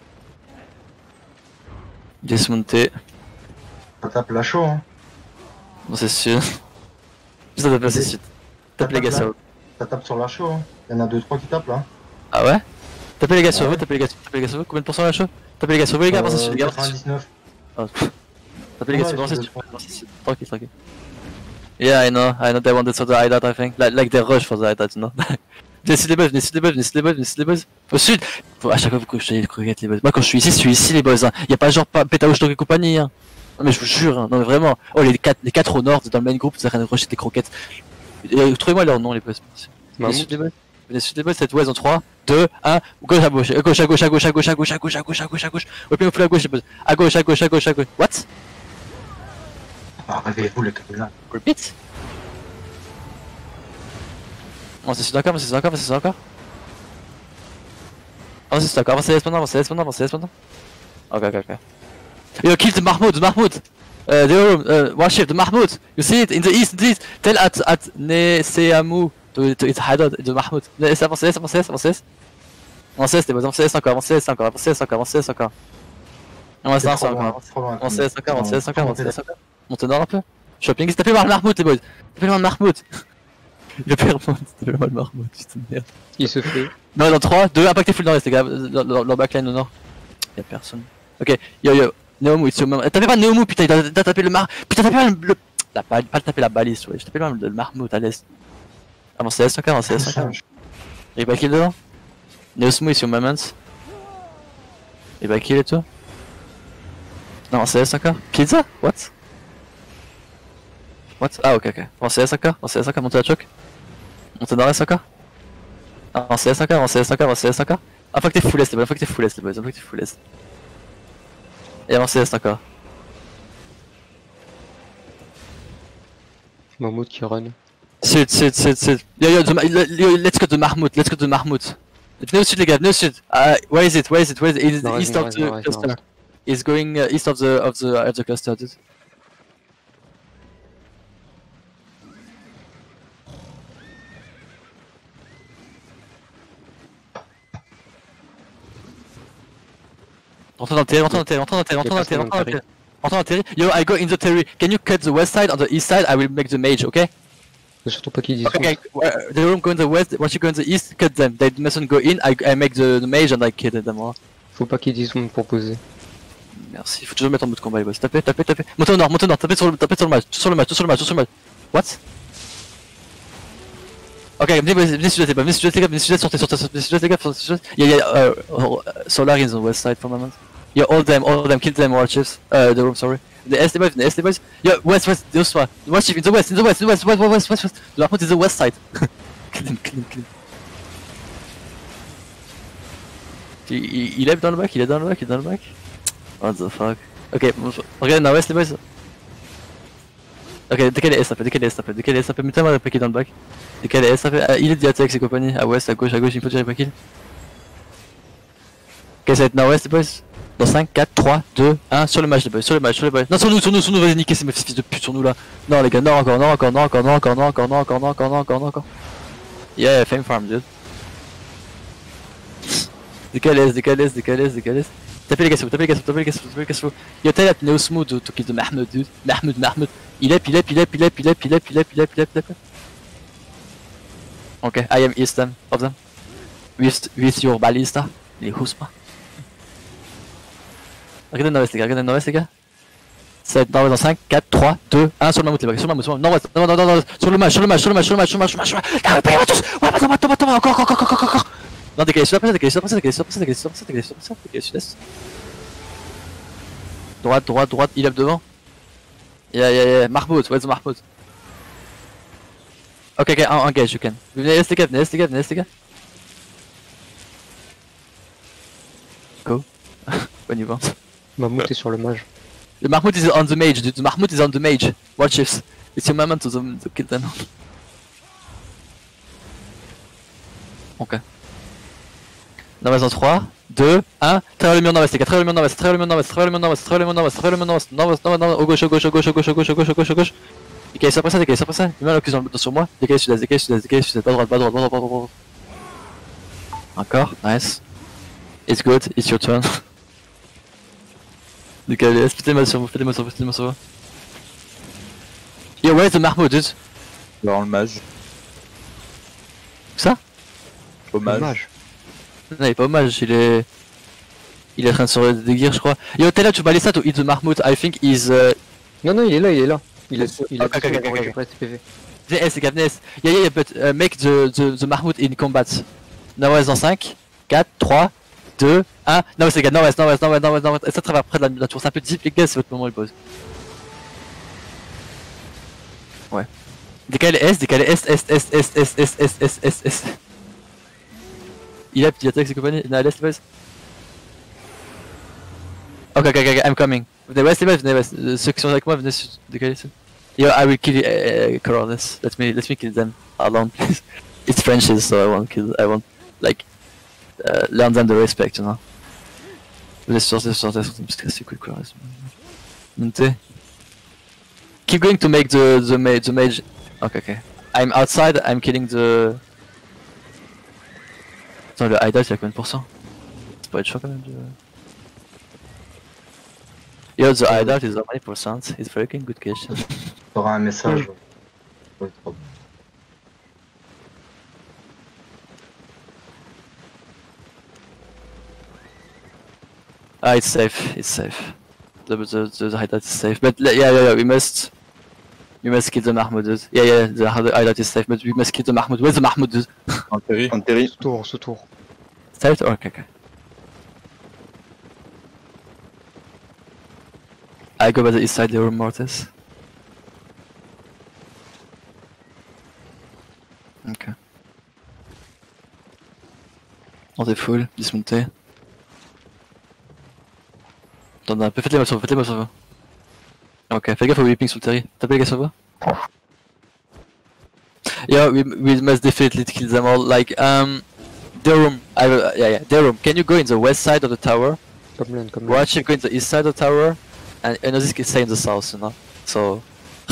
Speaker 1: Desmonté.
Speaker 5: Ça tape la chaud, hein.
Speaker 1: Non, c'est sûr. Ça tape c'est sûr. Tape les gars sur vous.
Speaker 5: Ça tape sur la chaud, hein. Il y en a 2-3 qui tapent là.
Speaker 1: Ah ouais? Tapez les gars sur
Speaker 5: Ouais.
Speaker 1: vous, tapez les gars sur vous. Combien de pourcents la chaud? Tapez les gars sur vous, les gars, avancez sur les gars.
Speaker 5: 99.
Speaker 1: Oh, pff. Tapez les gars
Speaker 5: Ouais,
Speaker 1: sur vous, avancez
Speaker 5: c'est
Speaker 1: sur tranquille, tranquille. Yeah, I know they wanted for the hideout, I think. Like they rush for the hideout, you know. Venez sur les boss, venez sur les boss, venez sur les boss, venez sur les boss. Au sud! Faut à chaque fois que je te les croquettes, les boss. Moi, quand je suis ici, les boss, hein. Y'a pas genre Pétaouche et compagnie, hein. Non, mais je vous jure, hein. Non, mais vraiment. Oh, les 4 au nord, dans le main group, vous avez rien de rusher des croquettes. Trouvez-moi leur nom, les boss. Venez sur les boss. Venez sur les boss, cette west en 3, 2, 1, gauche à gauche, gauche à gauche, à gauche, à gauche, à gauche, à gauche, à gauche, à gauche, à gauche. Open full à gauche, les boss. À gauche, à gauche, à gauche, à gauche. What?
Speaker 5: Ah, réveillez-vous les capitaines.
Speaker 1: Repeat? Avancez encore, avancez encore, avancez encore. Avancez encore, avancez maintenant, avancez maintenant, avancez maintenant. Ok, ok, ok. Yo, kill the Mahmoud, the one ship, the Mahmoud. You see it in the east, Tell at Neseamu to its hideout, the Mahmoud. Avancez, avancez, avancez. Avancez, les boys, avancez encore, avancez encore, avancez encore, avancez encore. Avancez encore, avancez encore, avancez encore, avancez encore. Montez nord un peu. Shopping, tapez le Mahmoud, les boys. Tapez le Mahmoud. Le père monte, tapez le Mahmoud, putain de merde.
Speaker 4: Il se fait.
Speaker 1: Non, dans 3, 2, impactez full nord-est, les gars, leur backline au nord. Y'a personne. Ok, yo, Neomu, it's your moment. Tapez pas Neomu, putain, il a tapé le Putain, tapez pas taper la balise, ouais, j'ai tapé le Mahmoud à l'est. Avancez S encore, avancez S encore. Il va kill dedans. Neosmu, it's your moment. Il va kill et tout. Non, avancez S encore. Kill ça? What? Ah, ok, ok. Avancez S encore, montez la choc. Montez nord-est encore. Avancez S encore, avancez S encore, avancez S encore. Impactez full est, les boys, impactez full est, les boys, impactez full est. Et avancez est encore.
Speaker 4: Mahmoud qui run.
Speaker 1: Sud. Yo, let's go to Mahmoud, Venez au sud, les gars, venez au sud. Where is it? It's east of the cluster. It's going east of the cluster, dude. Rentre dans le terrain. Yo, I go in the terrain. Can you cut the west side? On the east side, I will make the mage, okay?
Speaker 4: Faut surtout pas qu'ils disent.
Speaker 1: Okay, they won't go in the west. Once you go in the east, cut them. They mustn't go in. I make the mage and I kill them.
Speaker 4: Faut pas qu'ils disent pour poser.
Speaker 1: Merci, faut toujours mettre en mode combat, les boss. Tapez. Montez au nord, tapez sur le match, tout sur le match. What? Ok, venez sud, les gars, sortez, les gars, yeah, Solar in the west side for a moment. Yeah, all them, kill them, war chiefs. The room, sorry. The SD boys. Yeah, west, those one. War chief in the west. The Mahmoud is the west side. Kill him. Il est dans le back, What the fuck? Ok, regardez dans l'ouest, les boys. Ok, décalez S un peu, mettez-moi le paquet dans le back. Décalez S un peu, il est direct avec ses compagnies, à ouest, à gauche, il faut tirer pas kill. Ok, ça va être nord-ouest, les boys. Dans 5, 4, 3, 2, 1, sur le match, les boys, Non, sur nous, vas-y, niquez ces fils de pute sur nous là. Non, les gars, nord encore. Yeah, fame farm, dude. Décalez. Tapez les gars sur vous. Yo, tell that Neosmu to kill the Mahmoud, dude. Mahmoud. Il est. Okay, I am east of them. With your ballista. Les Husma. Regardez le nord-ouest, les gars. Ça va être nord-ouest dans 5, 4, 3, 2, 1 sur le mammouth, les gars. Nord-ouest. Non, sur le match. Encore. Non, décalez sud-est. Droite, il est devant. Yeah, Mahmoud, where's the Mahmoud? Ok, engage, you can. Venez, les gars. Go. When you want.
Speaker 4: Mahmoud est sur le mage.
Speaker 1: The Mahmoud is on the mage, dude. The Mahmoud is on the mage. Watch shifts. It's your moment to kill them. Ok. Nord-ouest en 3, 2, 1, travers le mur nord-ouest, les gars, travers le mur nord-ouest, au gauche. Décalez après ça, décalez après ça. Il met l'occasion sur moi. Décalez sud-est, décalez sud-est, décalez sud-est. Pas droite, pas droite, pas droite, pas droite, pas droite. Encore, nice. It's good, it's your turn. Décalez, faites-moi sur vous, faites-moi sur vous, faites-moi sur vous. Yo, where's the Mahmoud, dude?
Speaker 3: Dans le mage.
Speaker 1: Ça?
Speaker 3: Au mage.
Speaker 4: Dommage.
Speaker 1: Non, il est pas hommage, il est en train de se déguire, je crois. Yo, t'es là, tu balais ça to hit the Mahmoud, I think is.
Speaker 4: Non, non, il est là, il est là. Il a
Speaker 1: Ok, ok, ok, ok.
Speaker 4: récupéré ses PV.
Speaker 1: VS, VS. Yeah, but make the Mahmoud in combat. Nord-ouest dans 5, 4, 3, 2, 1. Nord-ouest, les gars, nord-ouest, nord-ouest, nord-ouest, nord-ouest, nord-ouest. Ça travers près de la tour, c'est un peu deep, les gars, c'est votre moment, les boss. Ouais. Décalez S, décalez S. Il attaque ses compagnies, il a l'Est, les boys. Ok, I'm coming. Venez west, les boys, venez west. Ceux qui sont avec moi, venez sud, décalez sud. Yo, I will kill Colorless. Let me kill them alone, please. It's Frenchies, so I won't like learn them the respect, you know. Venez sortez, parce que c'est cool, Colorless. Montez. Keep going to make the mage. Okay. I'm outside, I'm killing the. Attends, le hideout il a combien de pourcents? C'est pas être chaud quand même. Yo, the hideout is 20%, it's fucking good question.
Speaker 5: T'auras un message. Ouais, trop.
Speaker 1: Ah, it's safe. The hideout is safe. But yeah, we must kill the Mahmoud. Yeah, the hideout is safe, but we must kill the Mahmoud. Where's the Mahmoud?
Speaker 3: En théorie.
Speaker 6: En théorie.
Speaker 4: Ce tour.
Speaker 1: Safe? Okay. I go by the east side, the room mortis. Ok. On est full, dismonté. Attendez un peu, faites-les moi sur vous. Ok, fais gaffe au whipping sur le terry. Tapez les gars sur vous. Yeah, we must definitely kill them all. Like, their room. Their room. Can you go in the west side of the tower?
Speaker 4: Comme l'un.
Speaker 1: Watch him go in the east side of the tower, and Enosis can stay in the south, you know? So...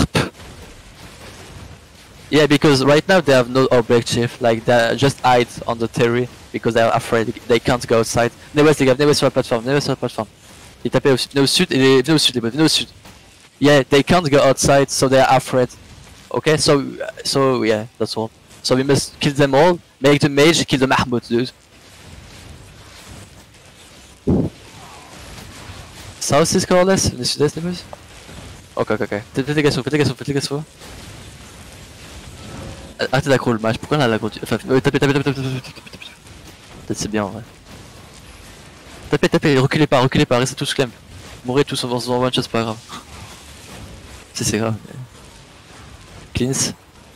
Speaker 1: yeah, because right now they have no object chief, like they just hide on the terry, because they are afraid, they can't go outside. Venez sur la plateforme, Ils tapaient venez au sud, les boys, venez au sud. Yeah, they can't go outside, so they are afraid. Okay, so yeah, that's all. So we must kill them all, make the mage kill the Mahmoud, dude. South is colorless, venez sud-est les boys. Ok. Faites les gars sur vous. Arrêtez d'accro le match, pourquoi on a l'aggro? Enfin, tapez. Peut-être c'est bien en vrai. Tapez, reculez pas, restez tous clem. Mourrez tous en one shot, c'est pas grave. Si c'est grave. Cleans.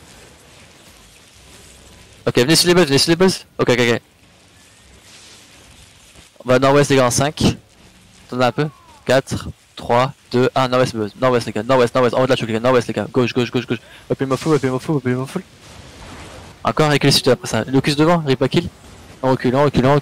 Speaker 1: Ok, venez sur les boss, Ok. On va nord-ouest les gars en 5. Attendez un peu. 4, 3, 2, 1, nord-ouest les gars, nord-ouest, en haut de la choc les gars, nord-ouest les gars, gauche. Appelez-moi full. Encore avec les sud après ça. Locus devant, rip à kill. On recule.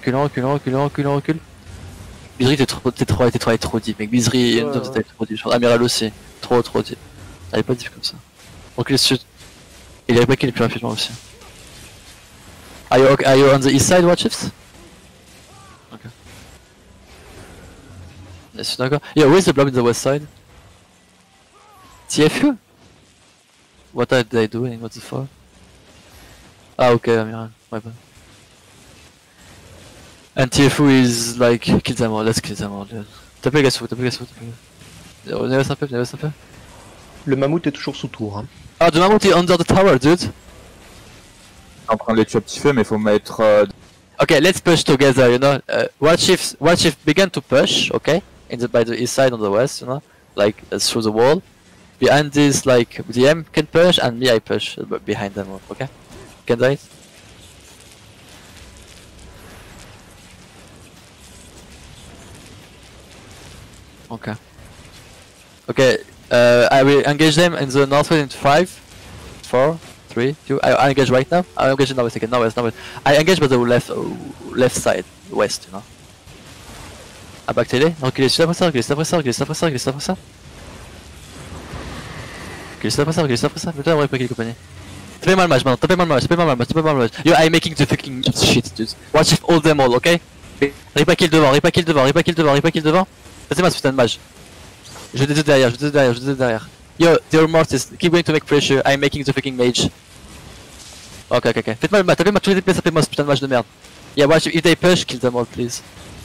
Speaker 1: Bizri t'es trop deep, mec. Bizri, t'es trop deep. Amiral aussi, trop deep. Elle est pas deep comme ça. Recule sud. Il avait pas kill plus rapidement aussi. Are you on the east side, watch shifts? Ok. Yes, d'accord. Yeah, where's the blob in the west side? TFU? What are they doing? What the fuck? Ah, ok, Amiral. Ouais, bah. And TFU is like, kill them all, let's kill them all, dude. Tapez les gars sur vous. Venez un peu.
Speaker 6: Le mammouth est toujours sous tour. Hein.
Speaker 1: Ah, the mammoth is under the tower, dude.
Speaker 3: En train de les tuer un petit peu, mais faut mettre.
Speaker 1: Okay, let's push together, you know. Watch if begin to push, okay? By the east side on the west, you know, like through the wall. Behind this, like DM can push and me I push behind them, okay? Can do it? Okay. I will engage them in the northwest in 5, 4, 3, 2. I engage right now. I engage in northwest again. Northwest. I engage by the left side, west, you know. Back télé, reculez juste après ça. juste après ça, putain, ouais, pas qu'il compagnie. Tapez mal le match maintenant, tapez mal le match, tapez mal le match, tapez mal le match. Yo, I'm making the fucking shit, dude. Watch if all them all, ok? Ripa kill devant, ripa kill devant, ripa kill devant, ripa kill devant. Ça c'est ma putain de mage. Je déteste derrière, je déteste derrière, je déteste derrière. Yo, the mortis, keep going to make pressure, I'm making the fucking mage. Ok, ok, ok. Faites-moi le match, tapez-moi tous les DPS, tapez-moi ce putain de match de merde. Yeah, watch if they push, kill them all, please.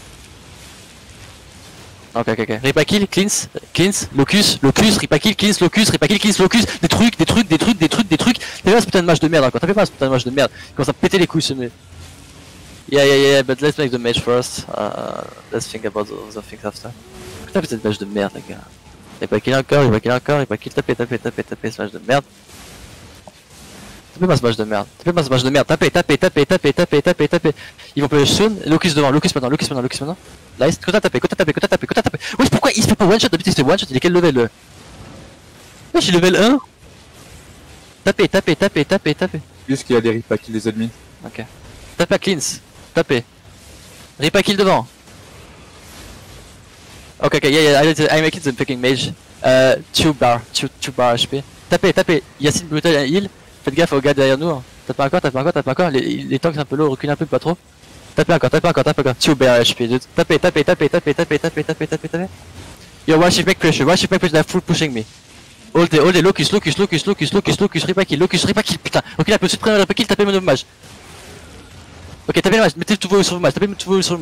Speaker 1: Ok, ok, ok. Ripa kill, cleans, locus, ripa kill, cleans, locus, des trucs. Tapez pas ce putain de match de merde encore, tapez pas ce putain de match de merde. Il commence à péter les couilles ce mec. Yeah, but let's make the match first. Let's think about the things after. Putain, cette match de merde, les gars. Ripa kill encore, ripa kill, tapez ce match de merde. Tapez pas ce match de merde, tapez. Ils vont push soon, locus devant, locus maintenant. Nice, côté tapé. Wesh, pourquoi il se fait pas one shot? D'habitude il se fait one shot, il est quel level le? Wesh, il est level 1. Tapez.
Speaker 3: Juste qu'il y a des ripa qui les admins.
Speaker 1: Ok. Tapez à cleans, tapez. Ripa kill devant. Ok, yeah, I'm making the fucking mage. 2 bar HP. Tapez, Yacine brutal heal. Faites gaffe aux gars derrière nous. Hein. Tapez encore. Les tanks un peu low, reculez un peu, pas trop. Tapez encore. 2 bar HP, dude. Tapez. Yo, watch if make pressure, they're full pushing me. All day, locus, ripa kill, putain. Ok, un peu supprime ripa kill, tapez mon mage. Ok, tapez le mage, mettez tout vos sur le mage, mettez tout vos sur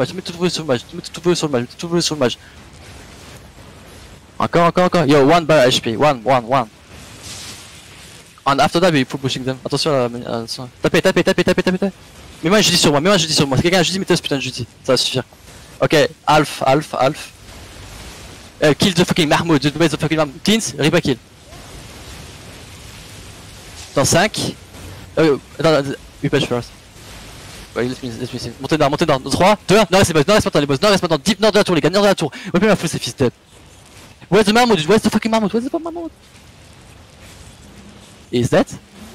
Speaker 1: le mage. Encore. Yo, 1 bar HP, 1. And after that, we full pushing them. Attention à la... Tapez. Mais moi, je dis sur moi. Si quelqu'un a jeudi, mettez ce putain de jeudi. Ça va suffire. Ok, Alf. Kill the fucking Mahmoud, the fucking Mahmoud. Teens, ripa kill. Dans 5. Attends, we push first. Ouais, laisse me see. Montez dans 3, 2, 1. Non, reste maintenant les boss. Deep nord de la tour, les gars, nord de la tour. Ouais, ma full, c'est fils de. Where's the Mahmoud? Where's the fucking Mahmoud? Is that?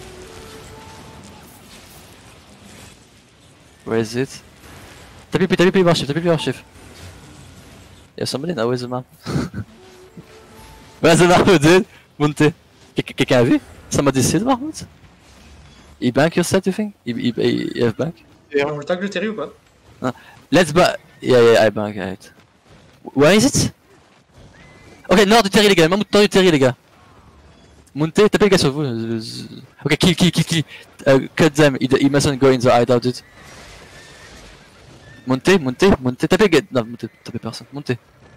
Speaker 1: Where is it? Tapez warship. Yeah, somebody now, where's the map? Where's the Mahmoud, dude? Montez. Quelqu'un a vu? Somebody see the Mahmoud? He bank your set, you think? He have bank?
Speaker 2: On le tag le Terry ou pas?
Speaker 1: No. Let's bank. Yeah, I bank, right. Where is it? Ok, nord du Terry, les gars. Mahmoud, nord du Terry, les gars. Montez, tapez les gars sur vous. Ok, kill. Cut them. He mustn't go in the hideout, dude. Montez. Tapez les gars. Non, tapez personne. Montez.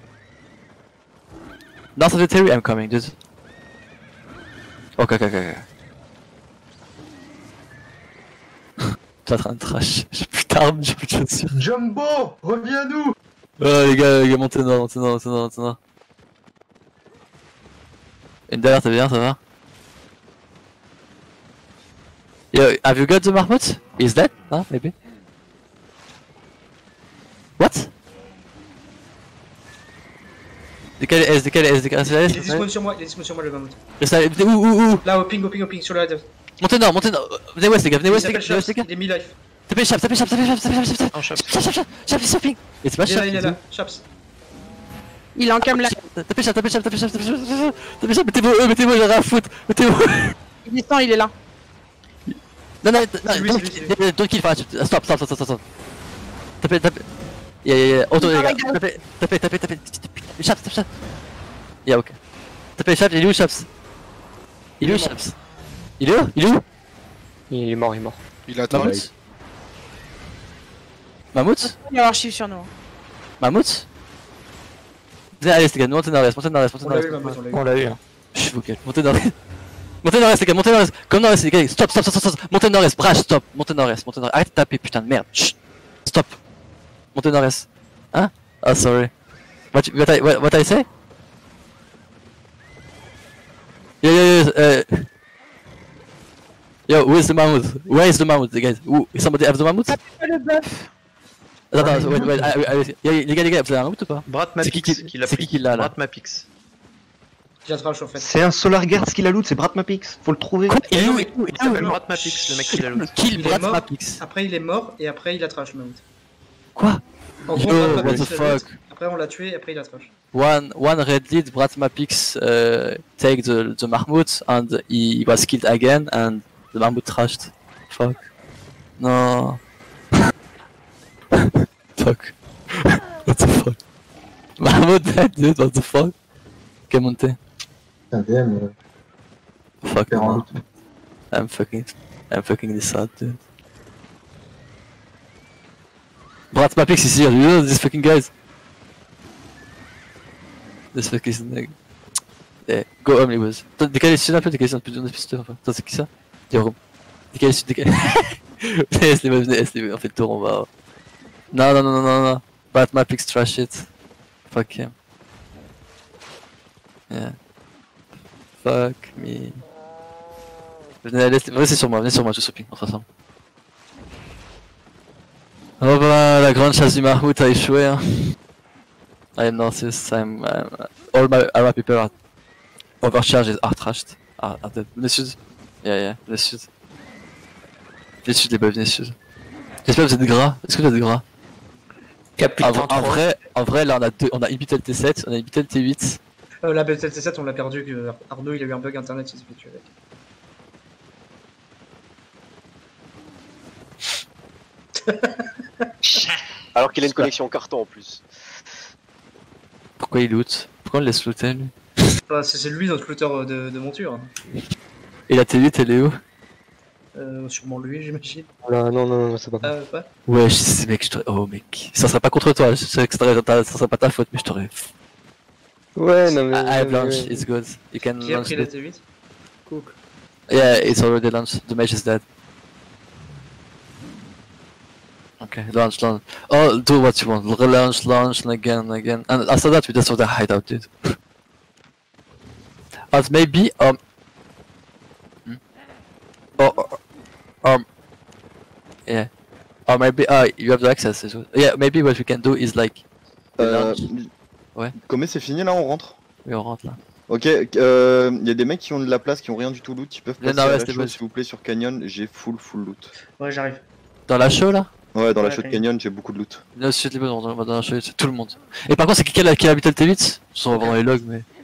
Speaker 1: North of the Terry, I'm coming, dude. Ok. T'es en train de trash. J'ai plus d'armes, j'ai plus de chaussures.
Speaker 5: Jumbo, reviens à nous.
Speaker 1: Oh les gars, montez nord. Une derrière, t'es bien, ça va? Yo, have you got the Marmot? Is that? Huh, maybe? What? Décalé S.
Speaker 2: Il est disponible sur moi, le Mahmoud.
Speaker 1: Où?
Speaker 2: Là, au ping, sur la dev.
Speaker 1: Montez nord. Venez west, les gars,
Speaker 2: Il est mi-life.
Speaker 1: Tapez Chaps.
Speaker 7: En Chaps.
Speaker 1: Chaps, il surping. Et c'est pas Chaps.
Speaker 2: Il est là, Chaps.
Speaker 8: Il est en cam là.
Speaker 1: Tapez Chaps, mettez-moi, j'ai rien à foutre. Mettez-moi.
Speaker 8: Il descend, il est là.
Speaker 1: Non,
Speaker 2: C'est lui.
Speaker 1: don't kill, stop. Tapez. Yeah, auto, les gars. Tapez. Chaps. Yeah, ok. Tapez Chaps, il est où Chaps? Il est où?
Speaker 4: Il est mort.
Speaker 7: Il attend.
Speaker 1: Mammouth?
Speaker 8: Il va y avoir chiffre sur nous.
Speaker 1: Mammouth? Venez à l'est, les gars, montez nord-est.
Speaker 2: On l'a eu, Mahmoud, on l'a eu.
Speaker 4: On l'a eu.
Speaker 1: Je suis vocal. Montez nord-est, les gars, Comme nord-est, les gars. Stop. Montez nord-est, Brash, stop. Montez nord-est. Arrête de taper, putain de merde. Chut. Stop. Montez nord-est. Hein? Oh, sorry. What I say? Yo, where's the Mahmoud? Where is the Mahmoud, guys? Somebody have the Mahmoud?
Speaker 8: Tapez pas le buff.
Speaker 1: Attends, wait. Les gars, vous avez un Mahmoud ou pas? C'est qui qui l'a là?
Speaker 7: Bratmapix.
Speaker 2: Il a trash en fait.
Speaker 6: C'est un Solar Guard qui l'a loot, c'est Bratmapix. Faut le trouver.
Speaker 1: Il est où?
Speaker 7: Il s'appelle Bratmapix, le mec qui l'a loot.
Speaker 1: Kill
Speaker 2: Il est mort.
Speaker 1: Bratmapix.
Speaker 2: Après il est mort et après il a trash Mahmoud.
Speaker 1: Quoi?
Speaker 2: En gros,
Speaker 1: Yo,
Speaker 2: Bratmapix,
Speaker 1: what the
Speaker 2: il a loot.
Speaker 1: fuck?
Speaker 2: Après, on l'a tué et après, il a trash.
Speaker 1: One red lead, Brat Mapix take the Mahmoud and he was killed again and the Mahmoud trashed. Fuck. No. Fuck. What the fuck? Mahmoud dead, dude, what the fuck? Ok, monté.
Speaker 5: Putain, DM,
Speaker 1: Fuck,
Speaker 5: perd en
Speaker 1: man.
Speaker 5: route.
Speaker 1: I'm fucking this sad, dude. Brat Mapix is here, you know these fucking guys. This fucking nigga. Yeah, go home, les boys. Décalez le sud un peu, décalez un peu de pisteur. Attends, c'est qui ça? Jérôme. Décalez le sud, décalez. Laisse les boys, laisse les boys, on fait le tour, on va. Non. Brat Mapix trash it. Fuck him. Yeah. Fuck me. Venez sur moi, je shopping, on fera ça. Oh bah, la grande chasse du Mahmoud a échoué. Hein. I am Narcissus, all my Arab people are overcharged, are trashed. Are dead. Venez sud. Yeah, venez sud. Venez sud les boys, venez sud. J'espère que vous êtes gras. Est-ce que vous êtes gras? En vrai, là on a inhibité le T7, on a inhibité le T8.
Speaker 2: La BT7, on l'a perdu. Arnaud, il a eu un bug internet, il s'est fait tuer avec.
Speaker 9: Alors qu'il a une connexion carton en plus.
Speaker 1: Pourquoi il loot? Pourquoi on le laisse looter lui?
Speaker 2: Bah, c'est lui notre looter de monture.
Speaker 1: Et la T8 elle est où?
Speaker 2: Sûrement lui, j'imagine.
Speaker 4: Non, c'est pas bon.
Speaker 2: Pas.
Speaker 1: Ouais, je sais mec, oh mec, ça serait pas contre toi, je sais que ça serait pas ta faute, mais je t'aurais...
Speaker 4: Ouais, non mais.
Speaker 1: I have launched, it's good, you can
Speaker 2: Qui a
Speaker 1: launch
Speaker 2: pris la
Speaker 1: it.
Speaker 2: T8? Cook.
Speaker 1: Yeah, it's already launched, the mage is dead. Okay, launch. Oh, do what you want, launch, again, and after that we just have the hideout, dude. But maybe, yeah. Or maybe, you have the access as well. Yeah, maybe what we can do is like... launch. Ouais.
Speaker 10: Comment c'est fini là, on rentre?
Speaker 1: Oui, on rentre là.
Speaker 10: Ok, y a des mecs qui ont de la place, qui ont rien du tout loot, ils peuvent passer à la
Speaker 1: c'était
Speaker 10: show,
Speaker 1: bon.
Speaker 10: s'il vous plaît, sur Canyon, j'ai full loot.
Speaker 2: Ouais, j'arrive.
Speaker 1: Dans la show là?
Speaker 10: Ouais, dans la
Speaker 2: Ouais,
Speaker 10: show de
Speaker 2: ok.
Speaker 10: Canyon, j'ai beaucoup de loot.
Speaker 1: Là, c'est les bonnes, on va dans la show, c'est tout le monde. Et par contre, c'est qui a habité le T8? Ils sont dans les logs, mais...